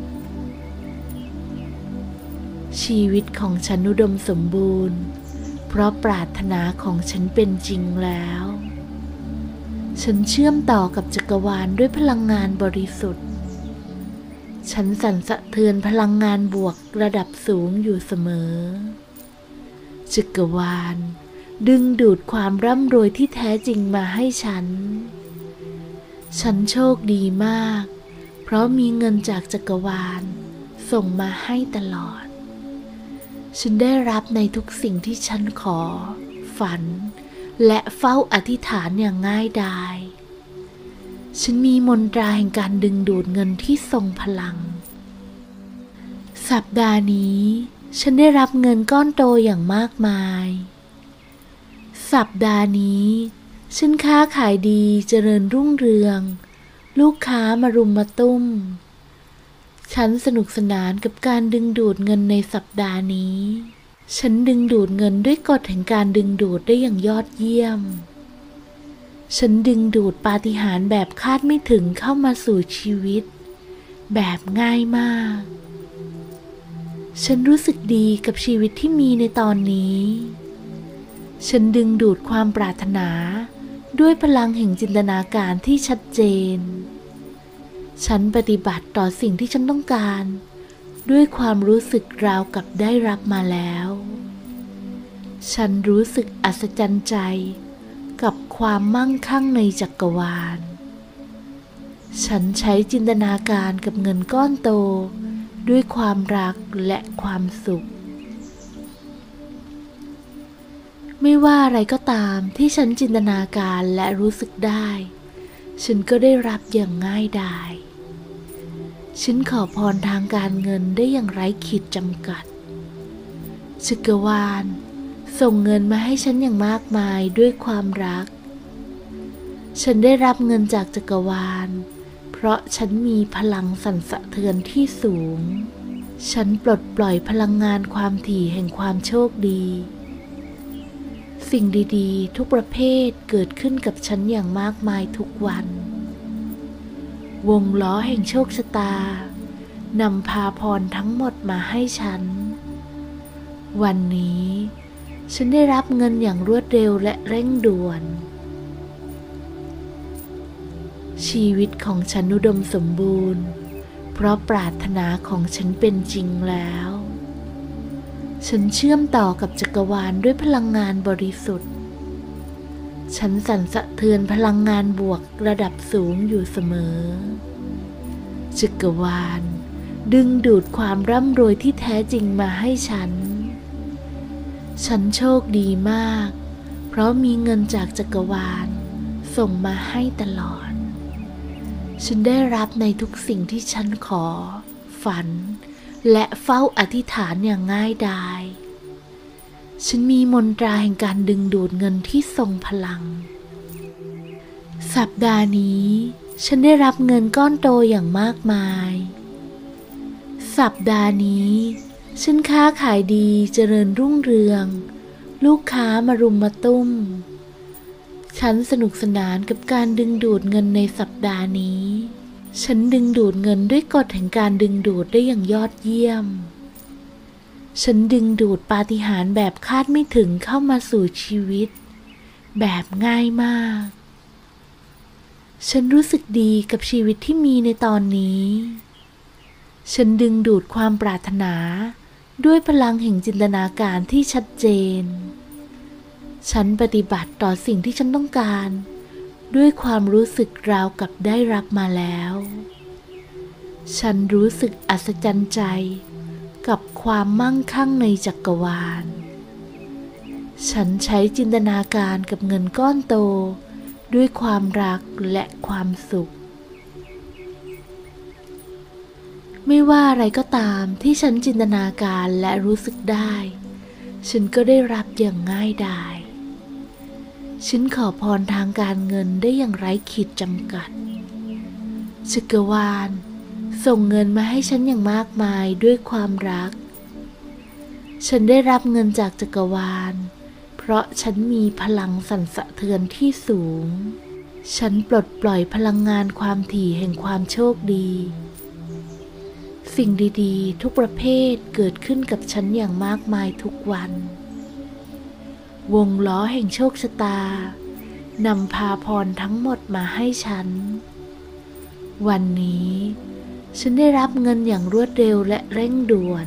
ชีวิตของฉันอุดมสมบูรณ์เพราะปรารถนาของฉันเป็นจริงแล้วฉันเชื่อมต่อกับจักรวาลด้วยพลังงานบริสุทธิ์ฉันสั่นสะเทือนพลังงานบวกระดับสูงอยู่เสมอจักรวาลดึงดูดความร่ำรวยที่แท้จริงมาให้ฉันฉันโชคดีมากเพราะมีเงินจากจักรวาลส่งมาให้ตลอดฉันได้รับในทุกสิ่งที่ฉันขอฝันและเฝ้าอธิษฐานอย่างง่ายดายฉันมีมนตราแห่งการดึงดูดเงินที่ทรงพลังสัปดาห์นี้ฉันได้รับเงินก้อนโตอย่างมากมายสัปดาห์นี้ฉันค้าขายดีเจริญรุ่งเรืองลูกค้ามารุมมาตุ้มฉันสนุกสนานกับการดึงดูดเงินในสัปดาห์นี้ฉันดึงดูดเงินด้วยกฎแห่งการดึงดูดได้อย่างยอดเยี่ยมฉันดึงดูดปาฏิหาริย์แบบคาดไม่ถึงเข้ามาสู่ชีวิตแบบง่ายมากฉันรู้สึกดีกับชีวิตที่มีในตอนนี้ฉันดึงดูดความปรารถนาด้วยพลังแห่งจินตนาการที่ชัดเจนฉันปฏิบัติต่อสิ่งที่ฉันต้องการด้วยความรู้สึกราวกับได้รับมาแล้วฉันรู้สึกอัศจรรย์ใจกับความมั่งคั่งในจักรวาลฉันใช้จินตนาการกับเงินก้อนโตด้วยความรักและความสุขไม่ว่าอะไรก็ตามที่ฉันจินตนาการและรู้สึกได้ฉันก็ได้รับอย่างง่ายดายฉันขอพรทางการเงินได้อย่างไร้ขีดจำกัดจักรวาลส่งเงินมาให้ฉันอย่างมากมายด้วยความรักฉันได้รับเงินจากจักรวาลเพราะฉันมีพลังสั่นสะเทือนที่สูงฉันปลดปล่อยพลังงานความถี่แห่งความโชคดีสิ่งดีๆทุกประเภทเกิดขึ้นกับฉันอย่างมากมายทุกวันวงล้อแห่งโชคชะตานำพาพรทั้งหมดมาให้ฉันวันนี้ฉันได้รับเงินอย่างรวดเร็วและเร่งด่วนชีวิตของฉันอุดมสมบูรณ์เพราะปรารถนาของฉันเป็นจริงแล้วฉันเชื่อมต่อกับจักรวาลด้วยพลังงานบริสุทธิ์ฉันสั่นสะเทือนพลังงานบวกระดับสูงอยู่เสมอจักรวาลดึงดูดความร่ำรวยที่แท้จริงมาให้ฉันฉันโชคดีมากเพราะมีเงินจากจักรวาลส่งมาให้ตลอดฉันได้รับในทุกสิ่งที่ฉันขอฝันและเฝ้าอธิษฐานอย่างง่ายดายฉันมีมนตราแห่งการดึงดูดเงินที่ทรงพลังสัปดาห์นี้ฉันได้รับเงินก้อนโตอย่างมากมายสัปดาห์นี้ฉันค้าขายดีเจริญรุ่งเรืองลูกค้ามารุมมาตุ้มฉันสนุกสนานกับการดึงดูดเงินในสัปดาห์นี้ฉันดึงดูดเงินด้วยกฎแห่งการดึงดูดได้อย่างยอดเยี่ยมฉันดึงดูดปาฏิหาริย์แบบคาดไม่ถึงเข้ามาสู่ชีวิตแบบง่ายมากฉันรู้สึกดีกับชีวิตที่มีในตอนนี้ฉันดึงดูดความปรารถนาด้วยพลังแห่งจินตนาการที่ชัดเจนฉันปฏิบัติต่อสิ่งที่ฉันต้องการด้วยความรู้สึกราวกับได้รับมาแล้วฉันรู้สึกอัศจรรย์ใจกับความมั่งคั่งในจักรวาลฉันใช้จินตนาการกับเงินก้อนโตด้วยความรักและความสุขไม่ว่าอะไรก็ตามที่ฉันจินตนาการและรู้สึกได้ฉันก็ได้รับอย่างง่ายดายฉันขอพรทางการเงินได้อย่างไร้ขีดจำกัดจักรวาลส่งเงินมาให้ฉันอย่างมากมายด้วยความรักฉันได้รับเงินจากจักรวาลเพราะฉันมีพลังสั่นสะเทือนที่สูงฉันปลดปล่อยพลังงานความถี่แห่งความโชคดีสิ่งดีๆทุกประเภทเกิดขึ้นกับฉันอย่างมากมายทุกวันวงล้อแห่งโชคชะตานำพาพรทั้งหมดมาให้ฉันวันนี้ฉันได้รับเงินอย่างรวดเร็วและเร่งด่วน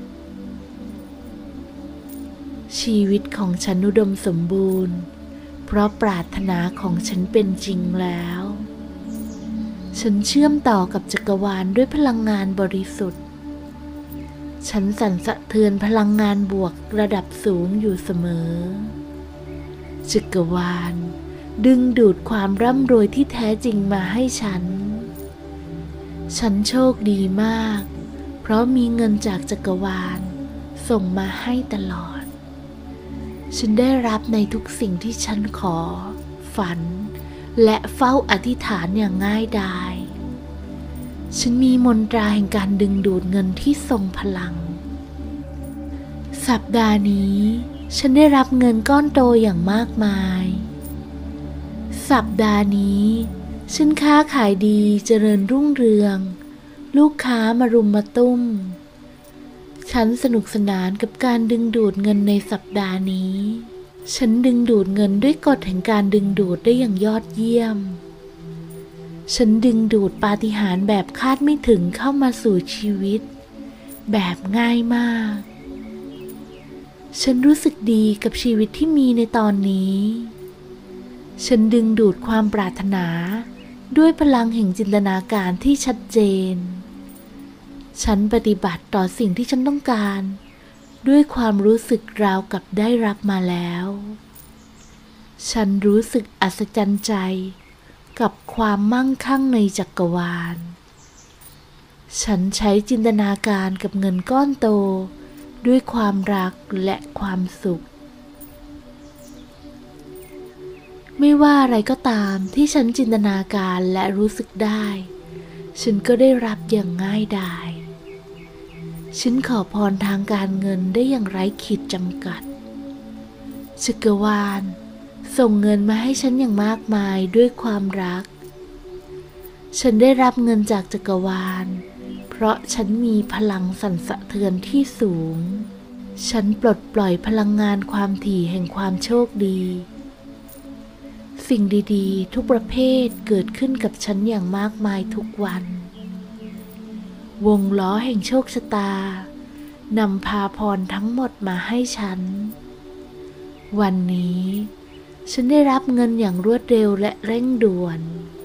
ชีวิตของฉันอุดมสมบูรณ์เพราะปรารถนาของฉันเป็นจริงแล้วฉันเชื่อมต่อกับจักรวาลด้วยพลังงานบริสุทธิ์ฉันสั่นสะเทือนพลังงานบวกระดับสูงอยู่เสมอจักรวาลดึงดูดความร่ำรวยที่แท้จริงมาให้ฉันฉันโชคดีมากเพราะมีเงินจากจักรวาลส่งมาให้ตลอดฉันได้รับในทุกสิ่งที่ฉันขอฝันและเฝ้าอธิษฐานอย่างง่ายดายฉันมีมนตราแห่งการดึงดูดเงินที่ทรงพลังสัปดาห์นี้ฉันได้รับเงินก้อนโตอย่างมากมายสัปดาห์นี้ฉันค้าขายดีเจริญรุ่งเรืองลูกค้ามารุมมาตุ้มฉันสนุกสนานกับการดึงดูดเงินในสัปดาห์นี้ฉันดึงดูดเงินด้วยกฎแห่งการดึงดูดได้อย่างยอดเยี่ยมฉันดึงดูดปาฏิหาริย์แบบคาดไม่ถึงเข้ามาสู่ชีวิตแบบง่ายมากฉันรู้สึกดีกับชีวิตที่มีในตอนนี้ฉันดึงดูดความปรารถนาด้วยพลังแห่งจินตนาการที่ชัดเจนฉันปฏิบัติต่อสิ่งที่ฉันต้องการด้วยความรู้สึกราวกับได้รับมาแล้วฉันรู้สึกอัศจรรย์ใจกับความมั่งคั่งในจักรวาลฉันใช้จินตนาการกับเงินก้อนโตด้วยความรักและความสุขไม่ว่าอะไรก็ตามที่ฉันจินตนาการและรู้สึกได้ฉันก็ได้รับอย่างง่ายดายฉันขอพรทางการเงินได้อย่างไร้ขีดจำกัดจักรวาลส่งเงินมาให้ฉันอย่างมากมายด้วยความรักฉันได้รับเงินจากจักรวาลเพราะฉันมีพลังสั่นสะเทือนที่สูงฉันปลดปล่อยพลังงานความถี่แห่งความโชคดีสิ่งดีๆทุกประเภทเกิดขึ้นกับฉันอย่างมากมายทุกวันวงล้อแห่งโชคชะตานำพาพรทั้งหมดมาให้ฉันวันนี้ฉันได้รับเงินอย่างรวดเร็วและเร่งด่วน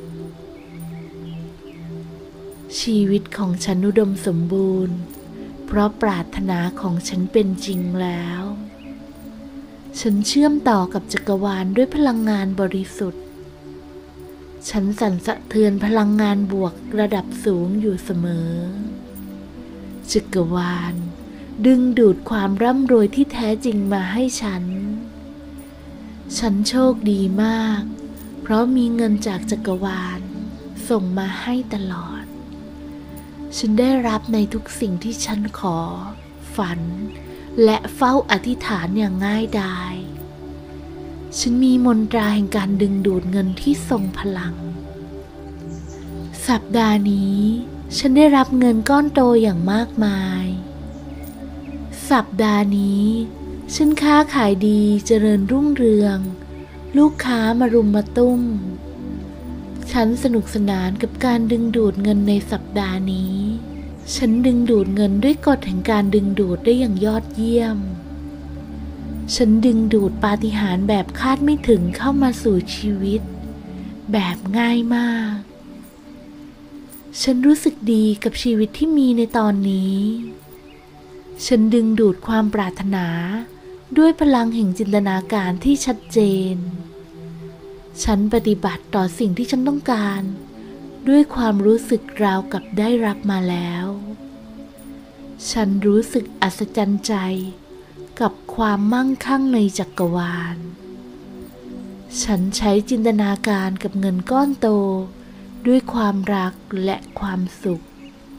ชีวิตของฉันอุดมสมบูรณ์เพราะปรารถนาของฉันเป็นจริงแล้วฉันเชื่อมต่อกับจักรวาลด้วยพลังงานบริสุทธิ์ฉันสั่นสะเทือนพลังงานบวกระดับสูงอยู่เสมอจักรวาลดึงดูดความร่ำรวยที่แท้จริงมาให้ฉันฉันโชคดีมากเพราะมีเงินจากจักรวาลส่งมาให้ตลอดฉันได้รับในทุกสิ่งที่ฉันขอฝันและเฝ้าอธิษฐานอย่างง่ายดายฉันมีมนตราแห่งการดึงดูดเงินที่ทรงพลังสัปดาห์นี้ฉันได้รับเงินก้อนโตอย่างมากมายสัปดาห์นี้ฉันค้าขายดีเจริญรุ่งเรืองลูกค้ามารุมมาตุ้มฉันสนุกสนานกับการดึงดูดเงินในสัปดาห์นี้ฉันดึงดูดเงินด้วยกฎแห่งการดึงดูดได้อย่างยอดเยี่ยมฉันดึงดูดปาฏิหาริย์แบบคาดไม่ถึงเข้ามาสู่ชีวิตแบบง่ายมากฉันรู้สึกดีกับชีวิตที่มีในตอนนี้ฉันดึงดูดความปรารถนาด้วยพลังแห่งจินตนาการที่ชัดเจนฉันปฏิบัติต่อสิ่งที่ฉันต้องการด้วยความรู้สึกราวกับได้รับมาแล้วฉันรู้สึกอัศจรรย์ใจกับความมั่งคั่งในจักรวาลฉันใช้จินตนาการกับเงินก้อนโตด้วยความรักและความสุข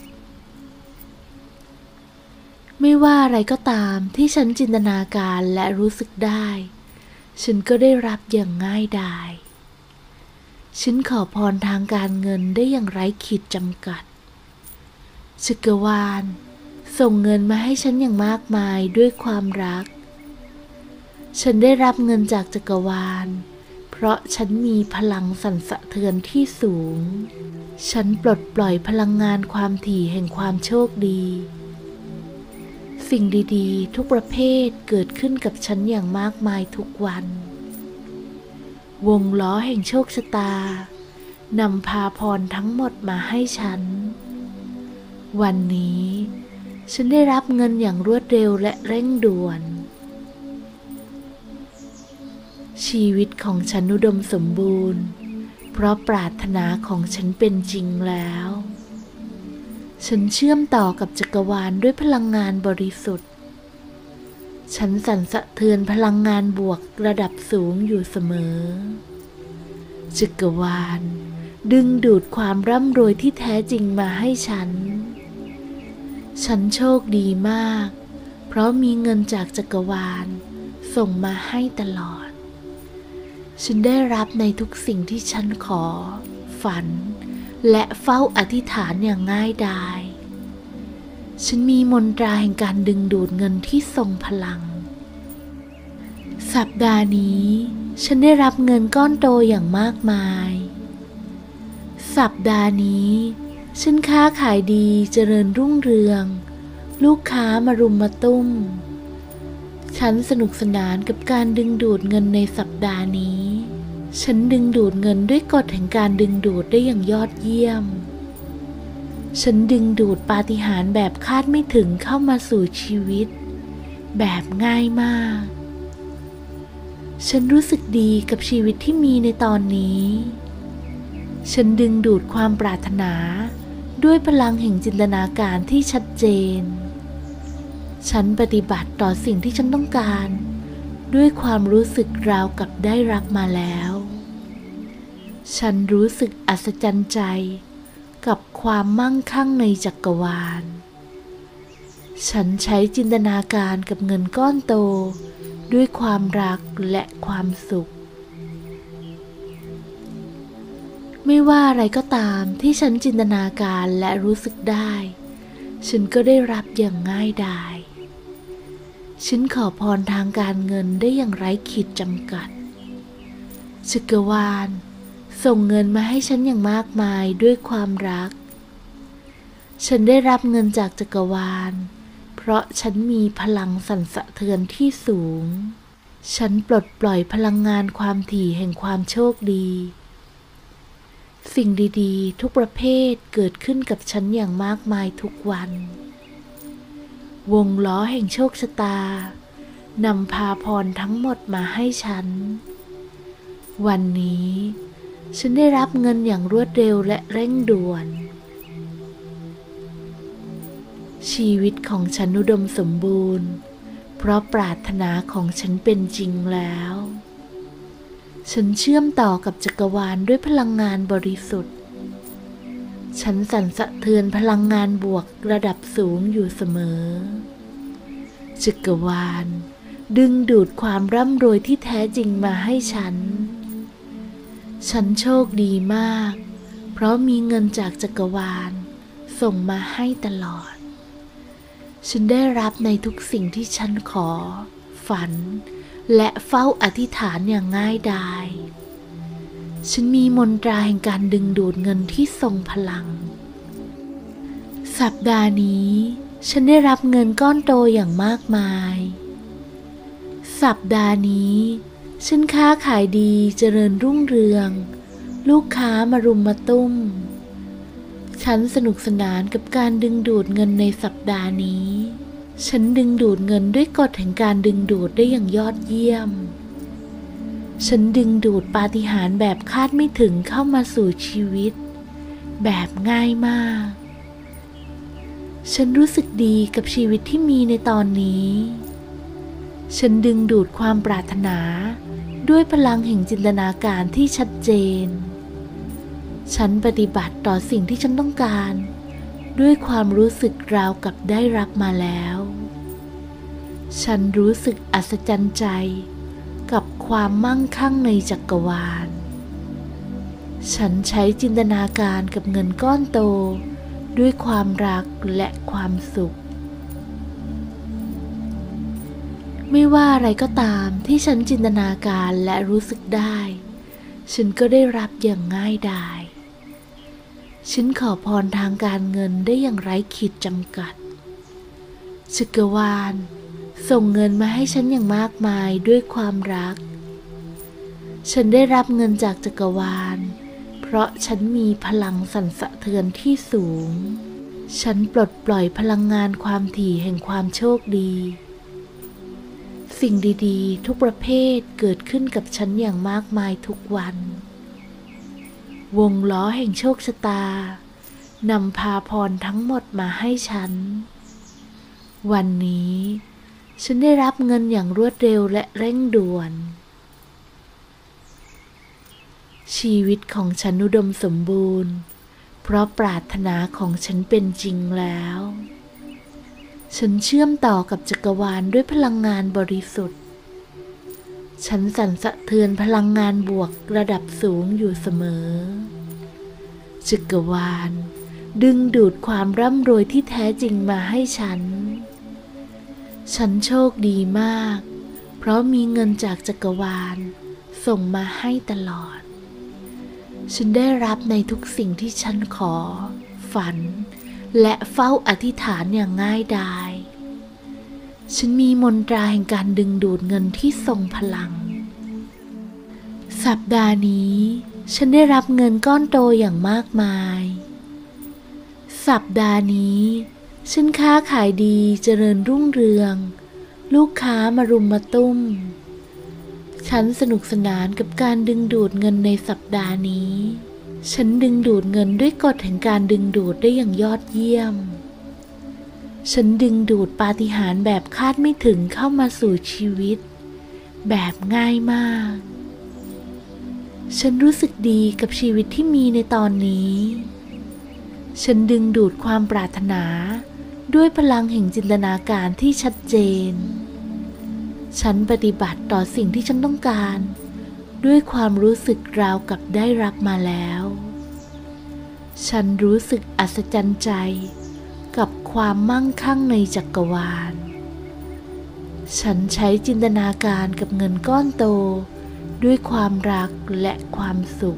ไม่ว่าอะไรก็ตามที่ฉันจินตนาการและรู้สึกได้ฉันก็ได้รับอย่างง่ายดายฉันขอพรทางการเงินได้อย่างไร้ขีดจำกัดจักรวาลส่งเงินมาให้ฉันอย่างมากมายด้วยความรักฉันได้รับเงินจากจักรวาลเพราะฉันมีพลังสั่นสะเทือนที่สูงฉันปลดปล่อยพลังงานความถี่แห่งความโชคดีสิ่งดีๆทุกประเภทเกิดขึ้นกับฉันอย่างมากมายทุกวันวงล้อแห่งโชคชะตานำพาพรทั้งหมดมาให้ฉันวันนี้ฉันได้รับเงินอย่างรวดเร็วและเร่งด่วนชีวิตของฉันอุดมสมบูรณ์เพราะปรารถนาของฉันเป็นจริงแล้วฉันเชื่อมต่อกับจักรวาลด้วยพลังงานบริสุทธิ์ฉันสั่นสะเทือนพลังงานบวกระดับสูงอยู่เสมอจักรวาลดึงดูดความร่ำรวยที่แท้จริงมาให้ฉันฉันโชคดีมากเพราะมีเงินจากจักรวาลส่งมาให้ตลอดฉันได้รับในทุกสิ่งที่ฉันขอฝันและเฝ้าอธิษฐานอย่างง่ายดายฉันมีมนตราแห่งการดึงดูดเงินที่ทรงพลังสัปดาห์นี้ฉันได้รับเงินก้อนโตอย่างมากมายสัปดาห์นี้ฉันค้าขายดีเจริญรุ่งเรืองลูกค้ามารุมมาตุ้มฉันสนุกสนานกับการดึงดูดเงินในสัปดาห์นี้ฉันดึงดูดเงินด้วยกฎแห่งการดึงดูดได้อย่างยอดเยี่ยมฉันดึงดูดปาฏิหาริย์แบบคาดไม่ถึงเข้ามาสู่ชีวิตแบบง่ายมากฉันรู้สึกดีกับชีวิตที่มีในตอนนี้ฉันดึงดูดความปรารถนาด้วยพลังแห่งจินตนาการที่ชัดเจนฉันปฏิบัติต่อสิ่งที่ฉันต้องการด้วยความรู้สึกราวกับได้รับมาแล้วฉันรู้สึกอัศจรรย์ใจกับความมั่งคั่งในจักรวาลฉันใช้จินตนาการกับเงินก้อนโตด้วยความรักและความสุขไม่ว่าอะไรก็ตามที่ฉันจินตนาการและรู้สึกได้ฉันก็ได้รับอย่างง่ายดายฉันขอพรทางการเงินได้อย่างไร้ขีดจำกัดจักรวาลส่งเงินมาให้ฉันอย่างมากมายด้วยความรักฉันได้รับเงินจากจักรวาลเพราะฉันมีพลังสั่นสะเทือนที่สูงฉันปลดปล่อยพลังงานความถี่แห่งความโชคดีสิ่งดีๆทุกประเภทเกิดขึ้นกับฉันอย่างมากมายทุกวันวงล้อแห่งโชคชะตานำพาพรทั้งหมดมาให้ฉันวันนี้ฉันได้รับเงินอย่างรวดเร็วและเร่งด่วนชีวิตของฉันอุดมสมบูรณ์เพราะปรารถนาของฉันเป็นจริงแล้วฉันเชื่อมต่อกับจักรวาลด้วยพลังงานบริสุทธิ์ฉันสั่นสะเทือนพลังงานบวกระดับสูงอยู่เสมอจักรวาลดึงดูดความร่ำรวยที่แท้จริงมาให้ฉันฉันโชคดีมากเพราะมีเงินจากจักรวาลส่งมาให้ตลอดฉันได้รับในทุกสิ่งที่ฉันขอฝันและเฝ้าอธิษฐานอย่างง่ายดายฉันมีมนตราแห่งการดึงดูดเงินที่ทรงพลังสัปดาห์นี้ฉันได้รับเงินก้อนโตอย่างมากมายสัปดาห์นี้ฉันค้าขายดีเจริญรุ่งเรืองลูกค้ามารุมมาตุ้มฉันสนุกสนานกับการดึงดูดเงินในสัปดาห์นี้ฉันดึงดูดเงินด้วยกฎแห่งการดึงดูดได้อย่างยอดเยี่ยมฉันดึงดูดปาฏิหาริย์แบบคาดไม่ถึงเข้ามาสู่ชีวิตแบบง่ายมากฉันรู้สึกดีกับชีวิตที่มีในตอนนี้ฉันดึงดูดความปรารถนาด้วยพลังแห่งจินตนาการที่ชัดเจนฉันปฏิบัติต่อสิ่งที่ฉันต้องการด้วยความรู้สึกราวกับได้รับมาแล้วฉันรู้สึกอัศจรรย์ใจกับความมั่งคั่งในจักรวาลฉันใช้จินตนาการกับเงินก้อนโตด้วยความรักและความสุขไม่ว่าอะไรก็ตามที่ฉันจินตนาการและรู้สึกได้ฉันก็ได้รับอย่างง่ายดายฉันขอพรทางการเงินได้อย่างไร้ขีดจำกัดจักรวาลส่งเงินมาให้ฉันอย่างมากมายด้วยความรักฉันได้รับเงินจากจักรวาลเพราะฉันมีพลังสั่นสะเทือนที่สูงฉันปลดปล่อยพลังงานความถี่แห่งความโชคดีสิ่งดีๆทุกประเภทเกิดขึ้นกับฉันอย่างมากมายทุกวันวงล้อแห่งโชคชะตานำพาพรทั้งหมดมาให้ฉันวันนี้ฉันได้รับเงินอย่างรวดเร็วและเร่งด่วนชีวิตของฉันอุดมสมบูรณ์เพราะปรารถนาของฉันเป็นจริงแล้วฉันเชื่อมต่อกับจักรวาลด้วยพลังงานบริสุทธิ์ฉันสั่นสะเทือนพลังงานบวกระดับสูงอยู่เสมอจักรวาลดึงดูดความร่ำรวยที่แท้จริงมาให้ฉันฉันโชคดีมากเพราะมีเงินจากจักรวาลส่งมาให้ตลอดฉันได้รับในทุกสิ่งที่ฉันขอฝันและเฝ้าอธิษฐานอย่างง่ายดายฉันมีมนตราแห่งการดึงดูดเงินที่ทรงพลังสัปดาห์นี้ฉันได้รับเงินก้อนโตอย่างมากมายสัปดาห์นี้ฉันค้าขายดีเจริญรุ่งเรืองลูกค้ามารุมมาตุ้มฉันสนุกสนานกับการดึงดูดเงินในสัปดาห์นี้ฉันดึงดูดเงินด้วยกฎแห่งการดึงดูดได้อย่างยอดเยี่ยมฉันดึงดูดปาฏิหาริย์แบบคาดไม่ถึงเข้ามาสู่ชีวิตแบบง่ายมากฉันรู้สึกดีกับชีวิตที่มีในตอนนี้ฉันดึงดูดความปรารถนาด้วยพลังแห่งจินตนาการที่ชัดเจนฉันปฏิบัติต่อสิ่งที่ฉันต้องการด้วยความรู้สึกราวกับได้รับมาแล้วฉันรู้สึกอัศจรรย์ใจกับความมั่งคั่งในจักรวาลฉันใช้จินตนาการกับเงินก้อนโตด้วยความรักและความสุข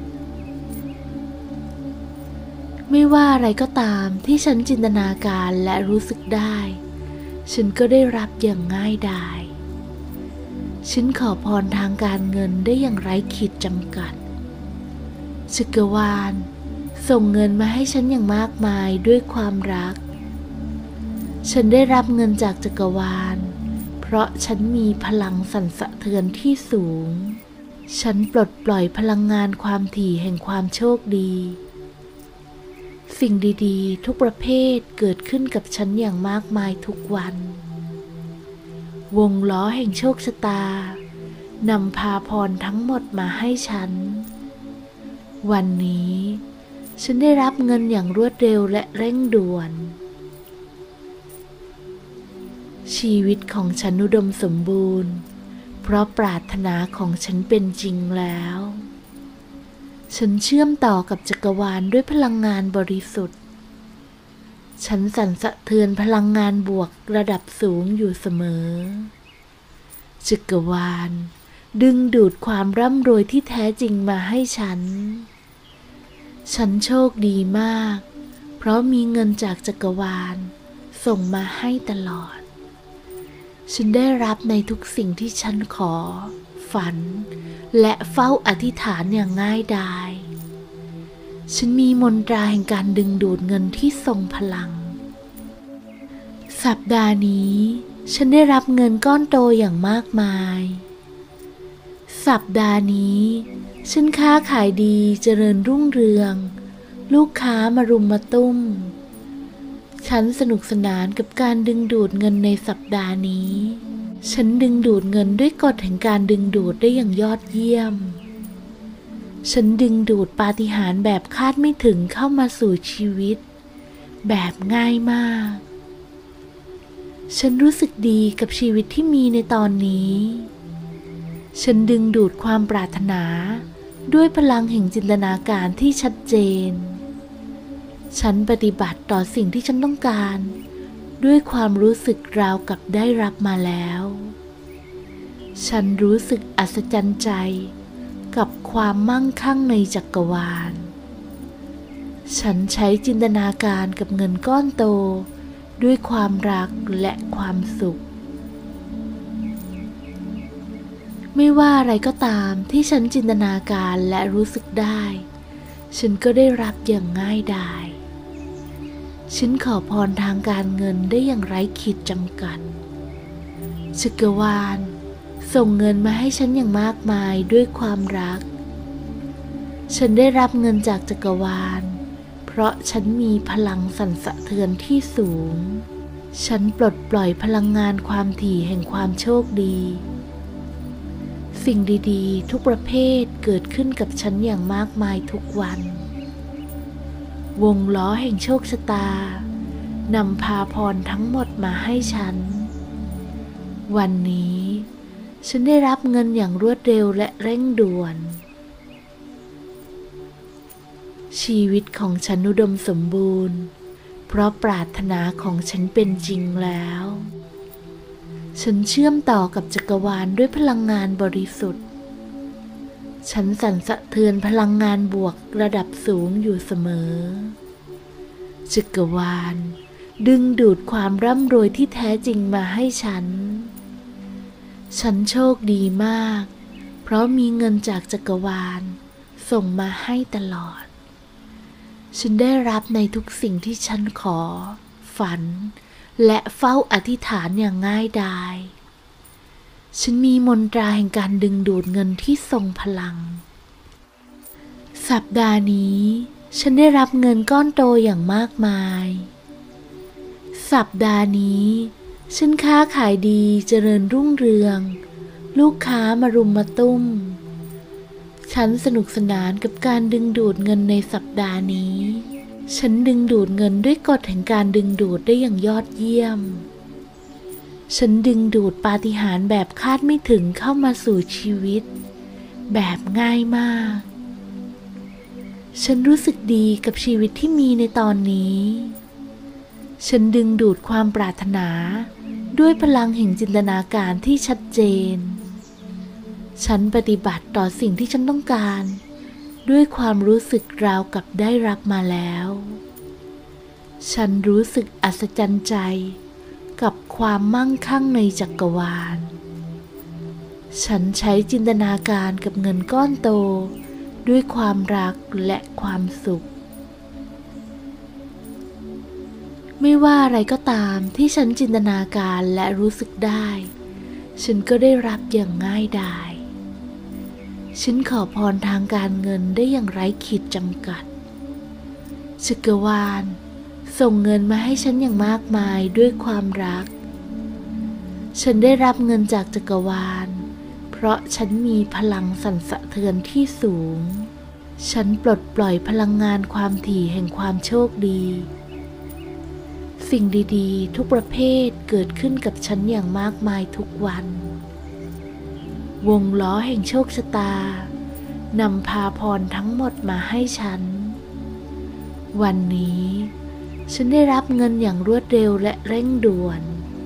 ไม่ว่าอะไรก็ตามที่ฉันจินตนาการและรู้สึกได้ฉันก็ได้รับอย่างง่ายดายฉันขอพรทางการเงินได้อย่างไร้ขีดจำกัดจักรวาลส่งเงินมาให้ฉันอย่างมากมายด้วยความรักฉันได้รับเงินจากจักรวาลเพราะฉันมีพลังสั่นสะเทือนที่สูงฉันปลดปล่อยพลังงานความถี่แห่งความโชคดีสิ่งดีๆทุกประเภทเกิดขึ้นกับฉันอย่างมากมายทุกวันวงล้อแห่งโชคชะตานำพาพรทั้งหมดมาให้ฉันวันนี้ฉันได้รับเงินอย่างรวดเร็วและเร่งด่วนชีวิตของฉันอุดมสมบูรณ์เพราะปรารถนาของฉันเป็นจริงแล้วฉันเชื่อมต่อกับจักรวาลด้วยพลังงานบริสุทธิ์ฉันสั่นสะเทือนพลังงานบวกระดับสูงอยู่เสมอจักรวาลดึงดูดความร่ำรวยที่แท้จริงมาให้ฉันฉันโชคดีมากเพราะมีเงินจากจักรวาลส่งมาให้ตลอดฉันได้รับในทุกสิ่งที่ฉันขอฝันและเฝ้าอธิษฐานอย่างง่ายดายฉันมีมนตราแห่งการดึงดูดเงินที่ทรงพลังสัปดาห์นี้ฉันได้รับเงินก้อนโตอย่างมากมายสัปดาห์นี้ฉันค้าขายดีเจริญรุ่งเรืองลูกค้ามารุมมาตุ้มฉันสนุกสนานกับการดึงดูดเงินในสัปดาห์นี้ฉันดึงดูดเงินด้วยกฎแห่งการดึงดูดได้อย่างยอดเยี่ยมฉันดึงดูดปาฏิหาริย์แบบคาดไม่ถึงเข้ามาสู่ชีวิตแบบง่ายมากฉันรู้สึกดีกับชีวิตที่มีในตอนนี้ฉันดึงดูดความปรารถนาด้วยพลังแห่งจินตนาการที่ชัดเจนฉันปฏิบัติต่อสิ่งที่ฉันต้องการด้วยความรู้สึกราวกับได้รับมาแล้วฉันรู้สึกอัศจรรย์ใจกับความมั่งคั่งในจักรวาลฉันใช้จินตนาการกับเงินก้อนโตด้วยความรักและความสุขไม่ว่าอะไรก็ตามที่ฉันจินตนาการและรู้สึกได้ฉันก็ได้รับอย่างง่ายดายฉันขอพรทางการเงินได้อย่างไร้ขีดจำกัดจักรวาลส่งเงินมาให้ฉันอย่างมากมายด้วยความรักฉันได้รับเงินจากจักรวาลเพราะฉันมีพลังสั่นสะเทือนที่สูงฉันปลดปล่อยพลังงานความถี่แห่งความโชคดีสิ่งดีๆทุกประเภทเกิดขึ้นกับฉันอย่างมากมายทุกวันวงล้อแห่งโชคชะตานำพาพรทั้งหมดมาให้ฉันวันนี้ฉันได้รับเงินอย่างรวดเร็วและเร่งด่วนชีวิตของฉันอุดมสมบูรณ์เพราะปรารถนาของฉันเป็นจริงแล้วฉันเชื่อมต่อกับจักรวาลด้วยพลังงานบริสุทธิ์ฉันสั่นสะเทือนพลังงานบวกระดับสูงอยู่เสมอจักรวาลดึงดูดความร่ำรวยที่แท้จริงมาให้ฉันฉันโชคดีมากเพราะมีเงินจากจักรวาลส่งมาให้ตลอดฉันได้รับในทุกสิ่งที่ฉันขอฝันและเฝ้าอธิษฐานอย่างง่ายดายฉันมีมนตราแห่งการดึงดูดเงินที่ทรงพลังสัปดาห์นี้ฉันได้รับเงินก้อนโตอย่างมากมายสัปดาห์นี้ฉันค้าขายดีเจริญรุ่งเรืองลูกค้ามารุมมาตุ้มฉันสนุกสนานกับการดึงดูดเงินในสัปดาห์นี้ฉันดึงดูดเงินด้วยกฎแห่งการดึงดูดได้อย่างยอดเยี่ยมฉันดึงดูดปาฏิหาริย์แบบคาดไม่ถึงเข้ามาสู่ชีวิตแบบง่ายมากฉันรู้สึกดีกับชีวิตที่มีในตอนนี้ฉันดึงดูดความปรารถนาด้วยพลังแห่งจินตนาการที่ชัดเจนฉันปฏิบัติต่อสิ่งที่ฉันต้องการด้วยความรู้สึกราวกับได้รับมาแล้วฉันรู้สึกอัศจรรย์ใจกับความมั่งคั่งในจักรวาลฉันใช้จินตนาการกับเงินก้อนโตด้วยความรักและความสุขไม่ว่าอะไรก็ตามที่ฉันจินตนาการและรู้สึกได้ฉันก็ได้รับอย่างง่ายดายฉันขอพรทางการเงินได้อย่างไร้ขีดจำกัดจักรวาลส่งเงินมาให้ฉันอย่างมากมายด้วยความรักฉันได้รับเงินจากจักรวาลเพราะฉันมีพลังสั่นสะเทือนที่สูงฉันปลดปล่อยพลังงานความถี่แห่งความโชคดีสิ่งดีๆทุกประเภทเกิดขึ้นกับฉันอย่างมากมายทุกวันวงล้อแห่งโชคชะตานำพาพรทั้งหมดมาให้ฉันวันนี้ฉันได้รับเงินอย่างรวดเร็วและเร่งด่วน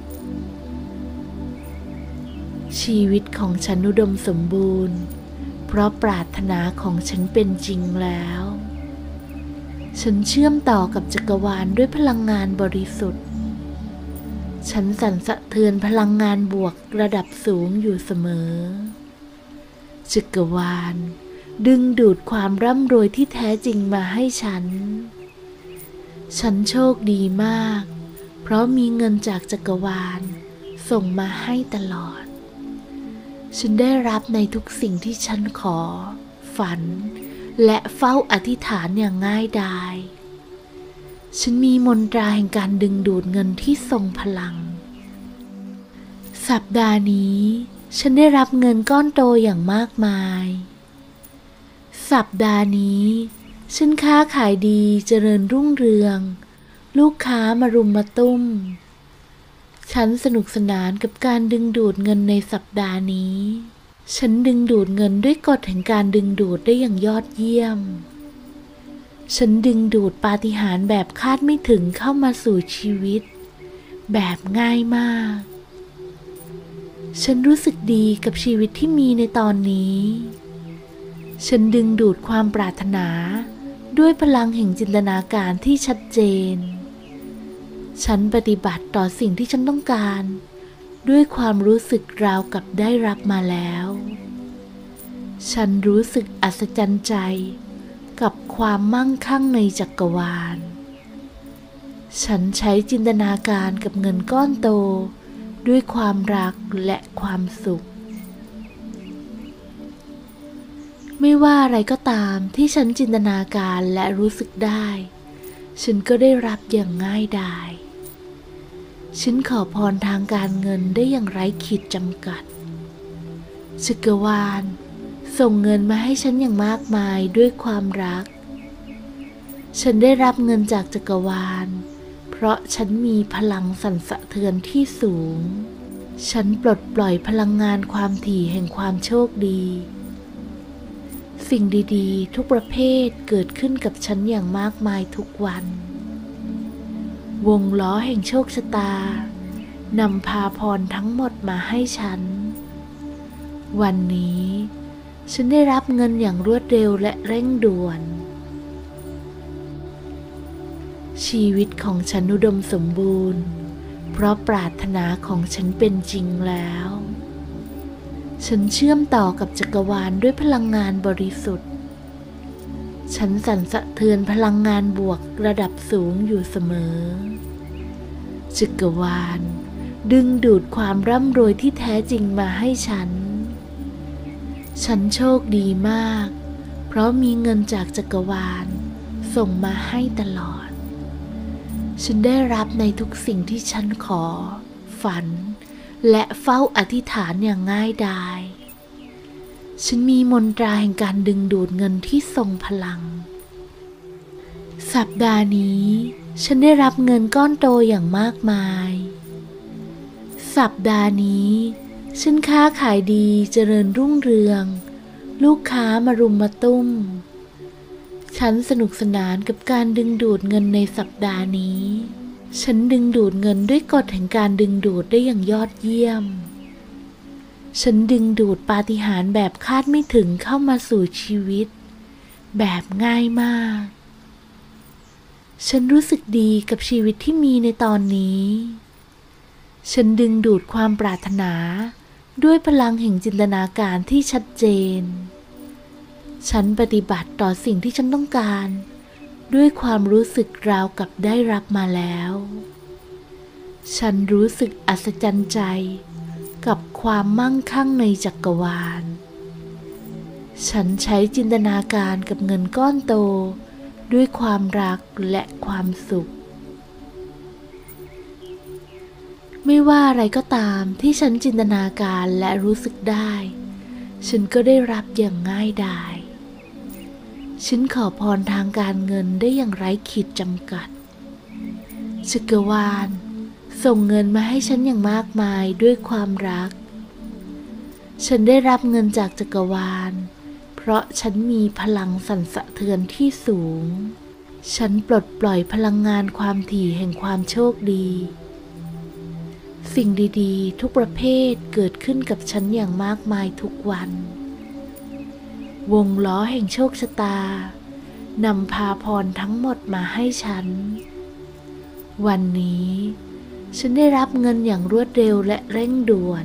ชีวิตของฉันอุดมสมบูรณ์เพราะปรารถนาของฉันเป็นจริงแล้วฉันเชื่อมต่อกับจักรวาลด้วยพลังงานบริสุทธิ์ฉันสั่นสะเทือนพลังงานบวกระดับสูงอยู่เสมอจักรวาลดึงดูดความร่ำรวยที่แท้จริงมาให้ฉันฉันโชคดีมากเพราะมีเงินจากจักรวาลส่งมาให้ตลอดฉันได้รับในทุกสิ่งที่ฉันขอฝันและเฝ้าอธิษฐานอย่างง่ายดายฉันมีมนตราแห่งการดึงดูดเงินที่ทรงพลังสัปดาห์นี้ฉันได้รับเงินก้อนโตอย่างมากมายสัปดาห์นี้ฉันค้าขายดีเจริญรุ่งเรืองลูกค้ามารุมมาตุ้มฉันสนุกสนานกับการดึงดูดเงินในสัปดาห์นี้ฉันดึงดูดเงินด้วยกฎแห่งการดึงดูดได้อย่างยอดเยี่ยมฉันดึงดูดปาฏิหาริย์แบบคาดไม่ถึงเข้ามาสู่ชีวิตแบบง่ายมากฉันรู้สึกดีกับชีวิตที่มีในตอนนี้ฉันดึงดูดความปรารถนาด้วยพลังแห่งจินตนาการที่ชัดเจนฉันปฏิบัติต่อสิ่งที่ฉันต้องการด้วยความรู้สึกราวกับได้รับมาแล้วฉันรู้สึกอัศจรรย์ใจกับความมั่งคั่งในจักรวาลฉันใช้จินตนาการกับเงินก้อนโตด้วยความรักและความสุขไม่ว่าอะไรก็ตามที่ฉันจินตนาการและรู้สึกได้ฉันก็ได้รับอย่างง่ายดายฉันขอพรทางการเงินได้อย่างไร้ขีดจำกัดจักรวาลส่งเงินมาให้ฉันอย่างมากมายด้วยความรักฉันได้รับเงินจากจักรวาลเพราะฉันมีพลังสั่นสะเทือนที่สูงฉันปลดปล่อยพลังงานความถี่แห่งความโชคดีสิ่งดีๆทุกประเภทเกิดขึ้นกับฉันอย่างมากมายทุกวันวงล้อแห่งโชคชะตานำพาพรทั้งหมดมาให้ฉันวันนี้ฉันได้รับเงินอย่างรวดเร็วและเร่งด่วนชีวิตของฉันอุดมสมบูรณ์เพราะปรารถนาของฉันเป็นจริงแล้วฉันเชื่อมต่อกับจักรวาลด้วยพลังงานบริสุทธิ์ฉันสั่นสะเทือนพลังงานบวกระดับสูงอยู่เสมอจักรวาลดึงดูดความร่ำรวยที่แท้จริงมาให้ฉันฉันโชคดีมากเพราะมีเงินจากจักรวาลส่งมาให้ตลอดฉันได้รับในทุกสิ่งที่ฉันขอฝันและเฝ้าอธิษฐานอย่างง่ายดายฉันมีมนตราแห่งการดึงดูดเงินที่ทรงพลังสัปดาห์นี้ฉันได้รับเงินก้อนโตอย่างมากมายสัปดาห์นี้ฉันค้าขายดีเจริญรุ่งเรืองลูกค้ามารุมมาตุ้มฉันสนุกสนานกับการดึงดูดเงินในสัปดาห์นี้ฉันดึงดูดเงินด้วยกฎแห่งการดึงดูดได้อย่างยอดเยี่ยมฉันดึงดูดปาฏิหาริย์แบบคาดไม่ถึงเข้ามาสู่ชีวิตแบบง่ายมากฉันรู้สึกดีกับชีวิตที่มีในตอนนี้ฉันดึงดูดความปรารถนาด้วยพลังแห่งจินตนาการที่ชัดเจนฉันปฏิบัติต่อสิ่งที่ฉันต้องการด้วยความรู้สึกราวกับได้รับมาแล้วฉันรู้สึกอัศจรรย์ใจกับความมั่งคั่งในจักรวาลฉันใช้จินตนาการกับเงินก้อนโตด้วยความรักและความสุขไม่ว่าอะไรก็ตามที่ฉันจินตนาการและรู้สึกได้ฉันก็ได้รับอย่างง่ายดายฉันขอพรทางการเงินได้อย่างไร้ขีดจำกัดจักรวาลส่งเงินมาให้ฉันอย่างมากมายด้วยความรักฉันได้รับเงินจากจักรวาลเพราะฉันมีพลังสั่นสะเทือนที่สูงฉันปลดปล่อยพลังงานความถี่แห่งความโชคดีสิ่งดีๆทุกประเภทเกิดขึ้นกับฉันอย่างมากมายทุกวันวงล้อแห่งโชคชะตานำพาพรทั้งหมดมาให้ฉันวันนี้ฉันได้รับเงินอย่างรวดเร็วและเร่งด่วน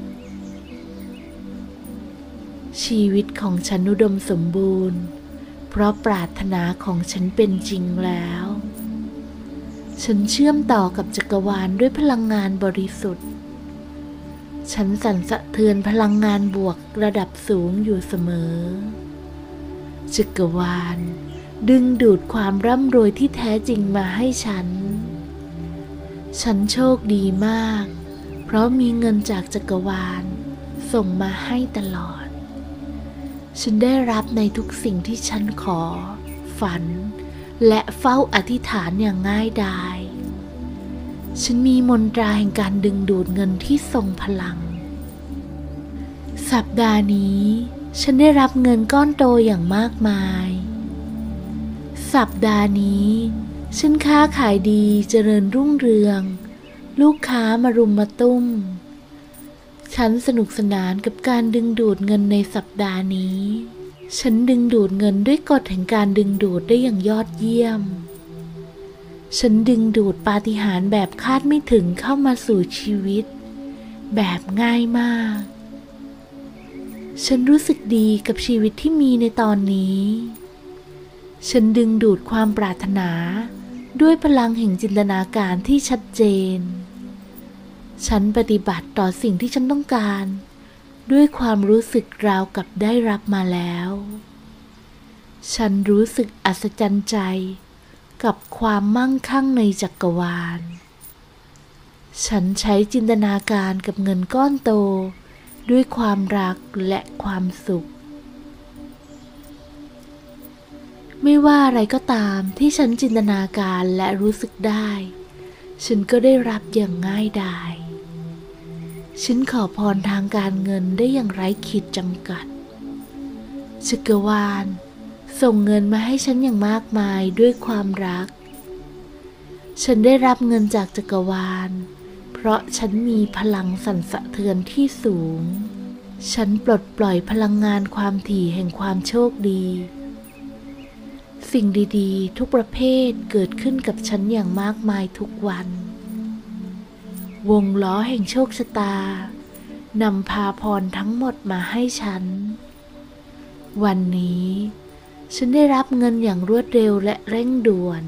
ชีวิตของฉันอุดมสมบูรณ์เพราะปรารถนาของฉันเป็นจริงแล้วฉันเชื่อมต่อกับจักรวาลด้วยพลังงานบริสุทธิ์ฉันสั่นสะเทือนพลังงานบวกระดับสูงอยู่เสมอจักรวาลดึงดูดความร่ำรวยที่แท้จริงมาให้ฉันฉันโชคดีมากเพราะมีเงินจากจักรวาลส่งมาให้ตลอดฉันได้รับในทุกสิ่งที่ฉันขอฝันและเฝ้าอธิษฐานอย่างง่ายดายฉันมีมนตราแห่งการดึงดูดเงินที่ทรงพลังสัปดาห์นี้ฉันได้รับเงินก้อนโตอย่างมากมายสัปดาห์นี้ฉันค้าขายดีเจริญรุ่งเรืองลูกค้ามารุมมาตุ้มฉันสนุกสนานกับการดึงดูดเงินในสัปดาห์นี้ฉันดึงดูดเงินด้วยกฎแห่งการดึงดูดได้อย่างยอดเยี่ยมฉันดึงดูดปาฏิหาริย์แบบคาดไม่ถึงเข้ามาสู่ชีวิตแบบง่ายมากฉันรู้สึกดีกับชีวิตที่มีในตอนนี้ฉันดึงดูดความปรารถนาด้วยพลังแห่งจินตนาการที่ชัดเจนฉันปฏิบัติต่อสิ่งที่ฉันต้องการด้วยความรู้สึกราวกับได้รับมาแล้วฉันรู้สึกอัศจรรย์ใจกับความมั่งคั่งในจักรวาลฉันใช้จินตนาการกับเงินก้อนโตด้วยความรักและความสุขไม่ว่าอะไรก็ตามที่ฉันจินตนาการและรู้สึกได้ฉันก็ได้รับอย่างง่ายดายฉันขอพรทางการเงินได้อย่างไร้ขีดจำกัดจักรวาลส่งเงินมาให้ฉันอย่างมากมายด้วยความรักฉันได้รับเงินจากจักรวาลเพราะฉันมีพลังสั่นสะเทือนที่สูงฉันปลดปล่อยพลังงานความถี่แห่งความโชคดีสิ่งดีๆทุกประเภทเกิดขึ้นกับฉันอย่างมากมายทุกวันวงล้อแห่งโชคชะตานำพาพรทั้งหมดมาให้ฉันวันนี้ฉันได้รับเงินอย่างรวดเร็วและเร่งด่วน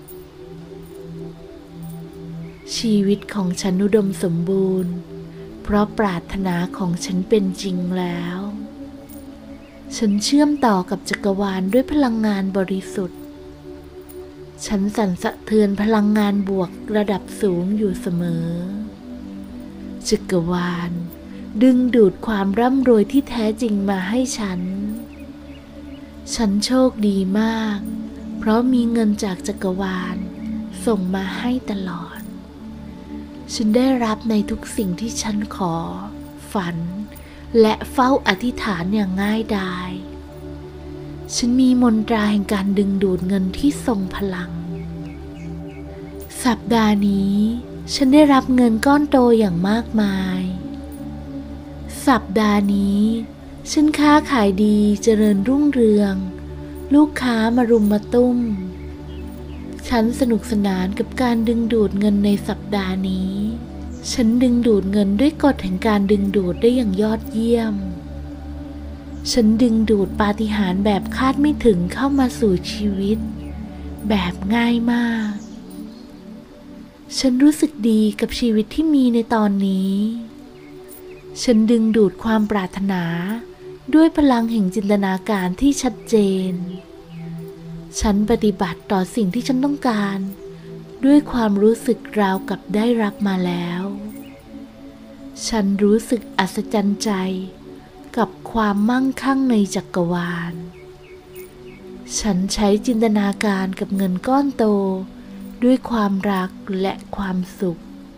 ชีวิตของฉันอุดมสมบูรณ์เพราะปรารถนาของฉันเป็นจริงแล้วฉันเชื่อมต่อกับจักรวาลด้วยพลังงานบริสุทธิ์ฉันสั่นสะเทือนพลังงานบวกระดับสูงอยู่เสมอจักรวาลดึงดูดความร่ำรวยที่แท้จริงมาให้ฉันฉันโชคดีมากเพราะมีเงินจากจักรวาลส่งมาให้ตลอดฉันได้รับในทุกสิ่งที่ฉันขอฝันและเฝ้าอธิษฐานอย่างง่ายดายฉันมีมนตราแห่งการดึงดูดเงินที่ทรงพลังสัปดาห์นี้ฉันได้รับเงินก้อนโตอย่างมากมายสัปดาห์นี้ฉันค้าขายดีเจริญรุ่งเรืองลูกค้ามารุมมาตุ้มฉันสนุกสนานกับการดึงดูดเงินในสัปดาห์นี้ฉันดึงดูดเงินด้วยกฎแห่งการดึงดูดได้อย่างยอดเยี่ยมฉันดึงดูดปาฏิหาริย์แบบคาดไม่ถึงเข้ามาสู่ชีวิตแบบง่ายมากฉันรู้สึกดีกับชีวิตที่มีในตอนนี้ฉันดึงดูดความปรารถนาด้วยพลังแห่งจินตนาการที่ชัดเจนฉันปฏิบัติต่อสิ่งที่ฉันต้องการด้วยความรู้สึกราวกับได้รับมาแล้วฉันรู้สึกอัศจรรย์ใจกับความมั่งคั่งในจักรวาลฉันใช้จินตนาการกับเงินก้อนโตด้วยความรักและความสุข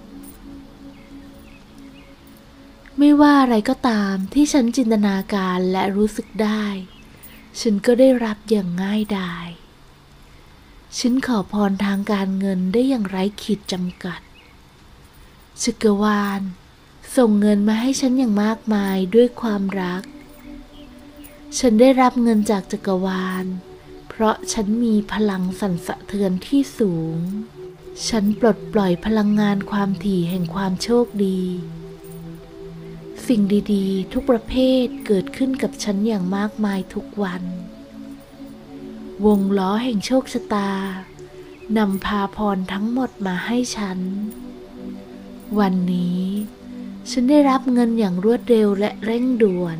ไม่ว่าอะไรก็ตามที่ฉันจินตนาการและรู้สึกได้ฉันก็ได้รับอย่างง่ายดายฉันขอพรทางการเงินได้อย่างไร้ขีดจำกัดจักรวาลส่งเงินมาให้ฉันอย่างมากมายด้วยความรักฉันได้รับเงินจากจักรวาลเพราะฉันมีพลังสั่นสะเทือนที่สูงฉันปลดปล่อยพลังงานความถี่แห่งความโชคดีสิ่งดีๆทุกประเภทเกิดขึ้นกับฉันอย่างมากมายทุกวันวงล้อแห่งโชคชะตานำพาพรทั้งหมดมาให้ฉันวันนี้ฉันได้รับเงินอย่างรวดเร็วและเร่งด่วน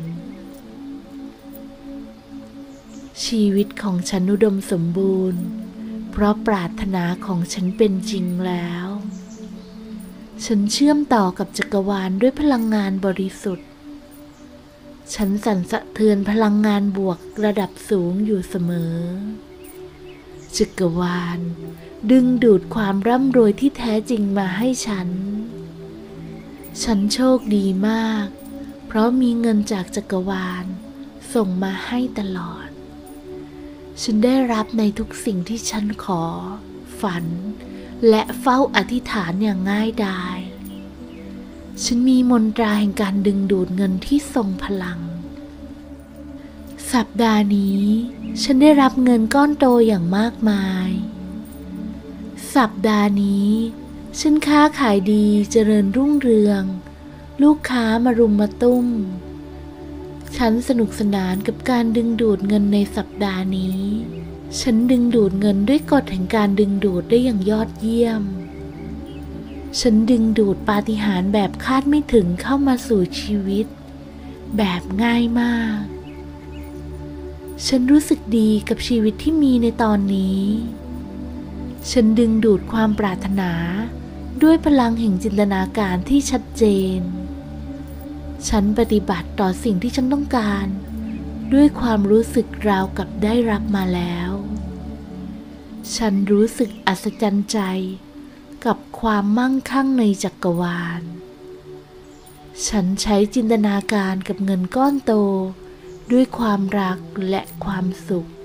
ชีวิตของฉันอุดมสมบูรณ์เพราะปรารถนาของฉันเป็นจริงแล้วฉันเชื่อมต่อกับจักรวาลด้วยพลังงานบริสุทธิ์ฉันสั่นสะเทือนพลังงานบวกระดับสูงอยู่เสมอจักรวาลดึงดูดความร่ำรวยที่แท้จริงมาให้ฉันฉันโชคดีมากเพราะมีเงินจากจักรวาลส่งมาให้ตลอดฉันได้รับในทุกสิ่งที่ฉันขอฝันและเฝ้าอธิษฐานอย่างง่ายดายฉันมีมนตราแห่งการดึงดูดเงินที่ทรงพลังสัปดาห์นี้ฉันได้รับเงินก้อนโตอย่างมากมายสัปดาห์นี้ฉันค้าขายดีเจริญรุ่งเรืองลูกค้ามารุมมาตุ้มฉันสนุกสนานกับการดึงดูดเงินในสัปดาห์นี้ฉันดึงดูดเงินด้วยกฎแห่งการดึงดูดได้อย่างยอดเยี่ยมฉันดึงดูดปาฏิหาริย์แบบคาดไม่ถึงเข้ามาสู่ชีวิตแบบง่ายมากฉันรู้สึกดีกับชีวิตที่มีในตอนนี้ฉันดึงดูดความปรารถนาด้วยพลังแห่งจินตนาการที่ชัดเจนฉันปฏิบัติต่อสิ่งที่ฉันต้องการด้วยความรู้สึกราวกับได้รับมาแล้วฉันรู้สึกอัศจรรย์ใจกับความมั่งคั่งในจักรวาลฉันใช้จินตนาการกับเงินก้อนโตด้วยความรักและความสุข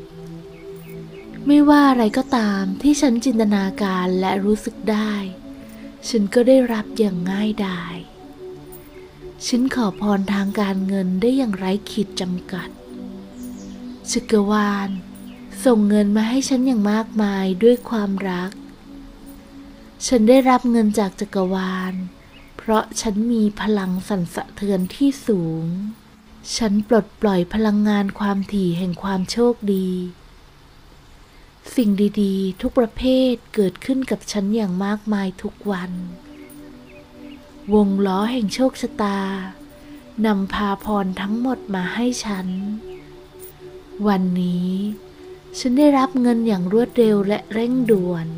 ไม่ว่าอะไรก็ตามที่ฉันจินตนาการและรู้สึกได้ฉันก็ได้รับอย่างง่ายดายฉันขอพรทางการเงินได้อย่างไร้ขีดจำกัดจักรวาลส่งเงินมาให้ฉันอย่างมากมายด้วยความรักฉันได้รับเงินจากจักรวาลเพราะฉันมีพลังสั่นสะเทือนที่สูงฉันปลดปล่อยพลังงานความถี่แห่งความโชคดีสิ่งดีๆทุกประเภทเกิดขึ้นกับฉันอย่างมากมายทุกวันวงล้อแห่งโชคชะตานำพาพรทั้งหมดมาให้ฉันวันนี้ฉันได้รับเงินอย่างรวดเร็วและเร่งด่วน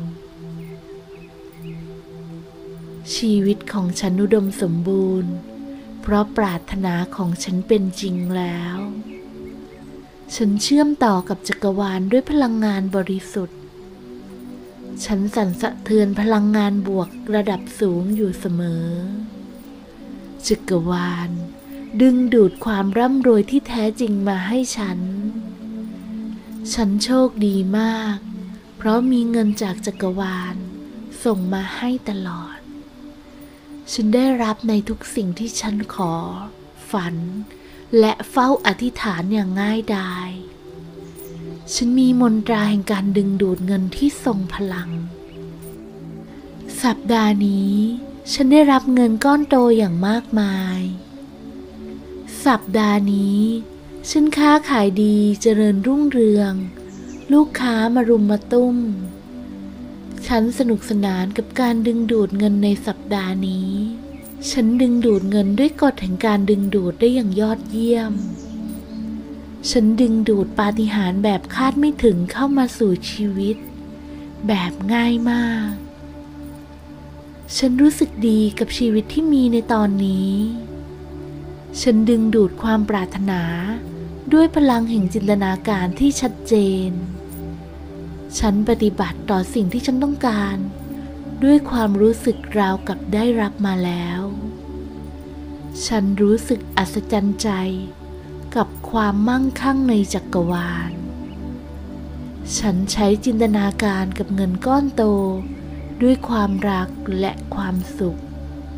ชีวิตของฉันอุดมสมบูรณ์เพราะปรารถนาของฉันเป็นจริงแล้วฉันเชื่อมต่อกับจักรวาลด้วยพลังงานบริสุทธิ์ฉันสั่นสะเทือนพลังงานบวกระดับสูงอยู่เสมอจักรวาลดึงดูดความร่ำรวยที่แท้จริงมาให้ฉันฉันโชคดีมากเพราะมีเงินจากจักรวาลส่งมาให้ตลอดฉันได้รับในทุกสิ่งที่ฉันขอฝันและเฝ้าอธิษฐานอย่างง่ายดายฉันมีมนตราแห่งการดึงดูดเงินที่ทรงพลังสัปดาห์นี้ฉันได้รับเงินก้อนโตอย่างมากมายสัปดาห์นี้ฉันค้าขายดีเจริญรุ่งเรืองลูกค้ามารุมมาตุ้มฉันสนุกสนานกับการดึงดูดเงินในสัปดาห์นี้ฉันดึงดูดเงินด้วยกฎแห่งการดึงดูดได้อย่างยอดเยี่ยมฉันดึงดูดปาฏิหาริย์แบบคาดไม่ถึงเข้ามาสู่ชีวิตแบบง่ายมากฉันรู้สึกดีกับชีวิตที่มีในตอนนี้ฉันดึงดูดความปรารถนาด้วยพลังแห่งจินตนาการที่ชัดเจนฉันปฏิบัติต่อสิ่งที่ฉันต้องการด้วยความรู้สึกราวกับได้รับมาแล้วฉันรู้สึกอัศจรรย์ใจกับความมั่งคั่งในจักรวาลฉันใช้จินตนาการกับเงินก้อนโตด้วยความรักและความสุข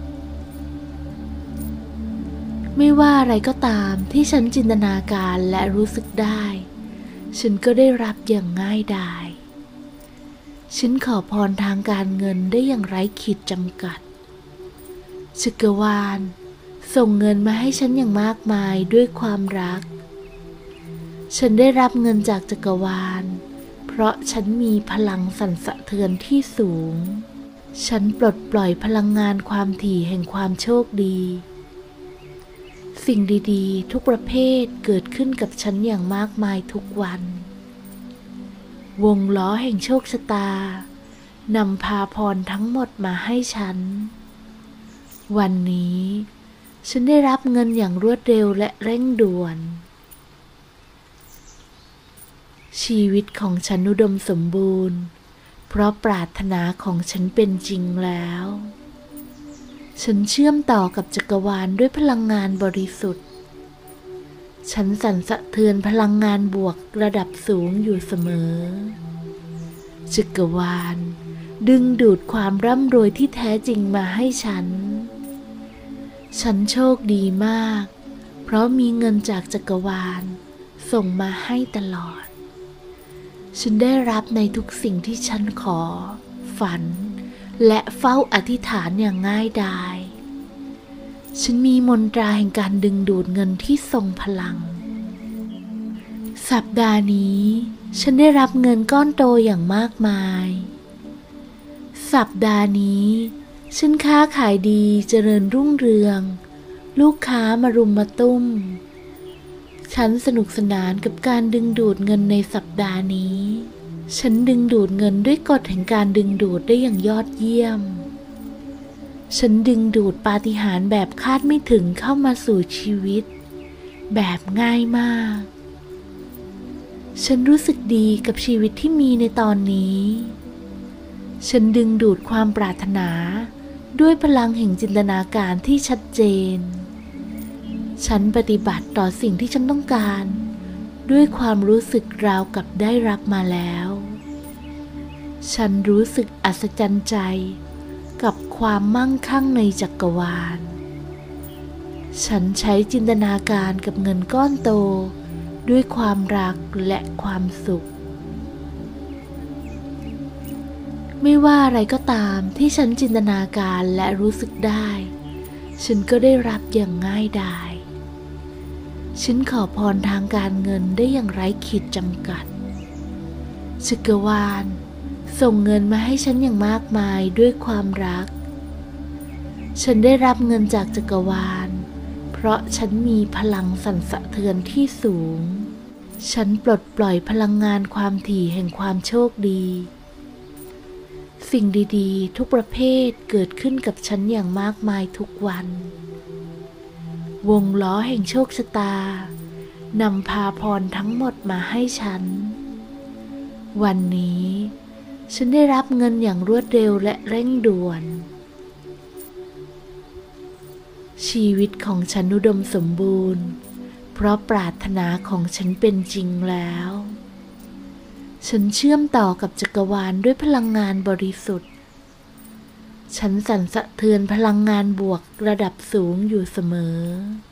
ไม่ว่าอะไรก็ตามที่ฉันจินตนาการและรู้สึกได้ฉันก็ได้รับอย่างง่ายดายฉันขอพรทางการเงินได้อย่างไร้ขีดจำกัดจักรวาลส่งเงินมาให้ฉันอย่างมากมายด้วยความรักฉันได้รับเงินจากจักรวาลเพราะฉันมีพลังสั่นสะเทือนที่สูงฉันปลดปล่อยพลังงานความถี่แห่งความโชคดีสิ่งดีๆทุกประเภทเกิดขึ้นกับฉันอย่างมากมายทุกวันวงล้อแห่งโชคชะตานำพาพรทั้งหมดมาให้ฉันวันนี้ฉันได้รับเงินอย่างรวดเร็วและเร่งด่วนชีวิตของฉันอุดมสมบูรณ์เพราะปรารถนาของฉันเป็นจริงแล้วฉันเชื่อมต่อกับจักรวาลด้วยพลังงานบริสุทธิ์ฉันสั่นสะเทือนพลังงานบวกระดับสูงอยู่เสมอจักรวาลดึงดูดความร่ำรวยที่แท้จริงมาให้ฉันฉันโชคดีมากเพราะมีเงินจากจักรวาลส่งมาให้ตลอดฉันได้รับในทุกสิ่งที่ฉันขอฝันและเฝ้าอธิษฐานอย่างง่ายดายฉันมีมนตราแห่งการดึงดูดเงินที่ทรงพลังสัปดาห์นี้ฉันได้รับเงินก้อนโตอย่างมากมายสัปดาห์นี้ฉันค้าขายดีเจริญรุ่งเรืองลูกค้ามารุมมาตุ้มฉันสนุกสนานกับการดึงดูดเงินในสัปดาห์นี้ฉันดึงดูดเงินด้วยกฎแห่งการดึงดูดได้อย่างยอดเยี่ยมฉันดึงดูดปาฏิหาริย์แบบคาดไม่ถึงเข้ามาสู่ชีวิตแบบง่ายมากฉันรู้สึกดีกับชีวิตที่มีในตอนนี้ฉันดึงดูดความปรารถนาด้วยพลังแห่งจินตนาการที่ชัดเจนฉันปฏิบัติต่อสิ่งที่ฉันต้องการด้วยความรู้สึกราวกับได้รับมาแล้วฉันรู้สึกอัศจรรย์ใจกับความมั่งคั่งในจักรวาลฉันใช้จินตนาการกับเงินก้อนโตด้วยความรักและความสุขไม่ว่าอะไรก็ตามที่ฉันจินตนาการและรู้สึกได้ฉันก็ได้รับอย่างง่ายดายฉันขอพรทางการเงินได้อย่างไร้ขีดจำกัดจักรวาลส่งเงินมาให้ฉันอย่างมากมายด้วยความรักฉันได้รับเงินจากจักรวาลเพราะฉันมีพลังสั่นสะเทือนที่สูงฉันปลดปล่อยพลังงานความถี่แห่งความโชคดีสิ่งดีๆทุกประเภทเกิดขึ้นกับฉันอย่างมากมายทุกวันวงล้อแห่งโชคชะตานำพาพรทั้งหมดมาให้ฉันวันนี้ฉันได้รับเงินอย่างรวดเร็วและเร่งด่วนชีวิตของฉันอุดมสมบูรณ์เพราะปรารถนาของฉันเป็นจริงแล้วฉันเชื่อมต่อกับจักรวาลด้วยพลังงานบริสุทธิ์ฉันสั่นสะเทือนพลังงานบวกระดับสูงอยู่เสมอ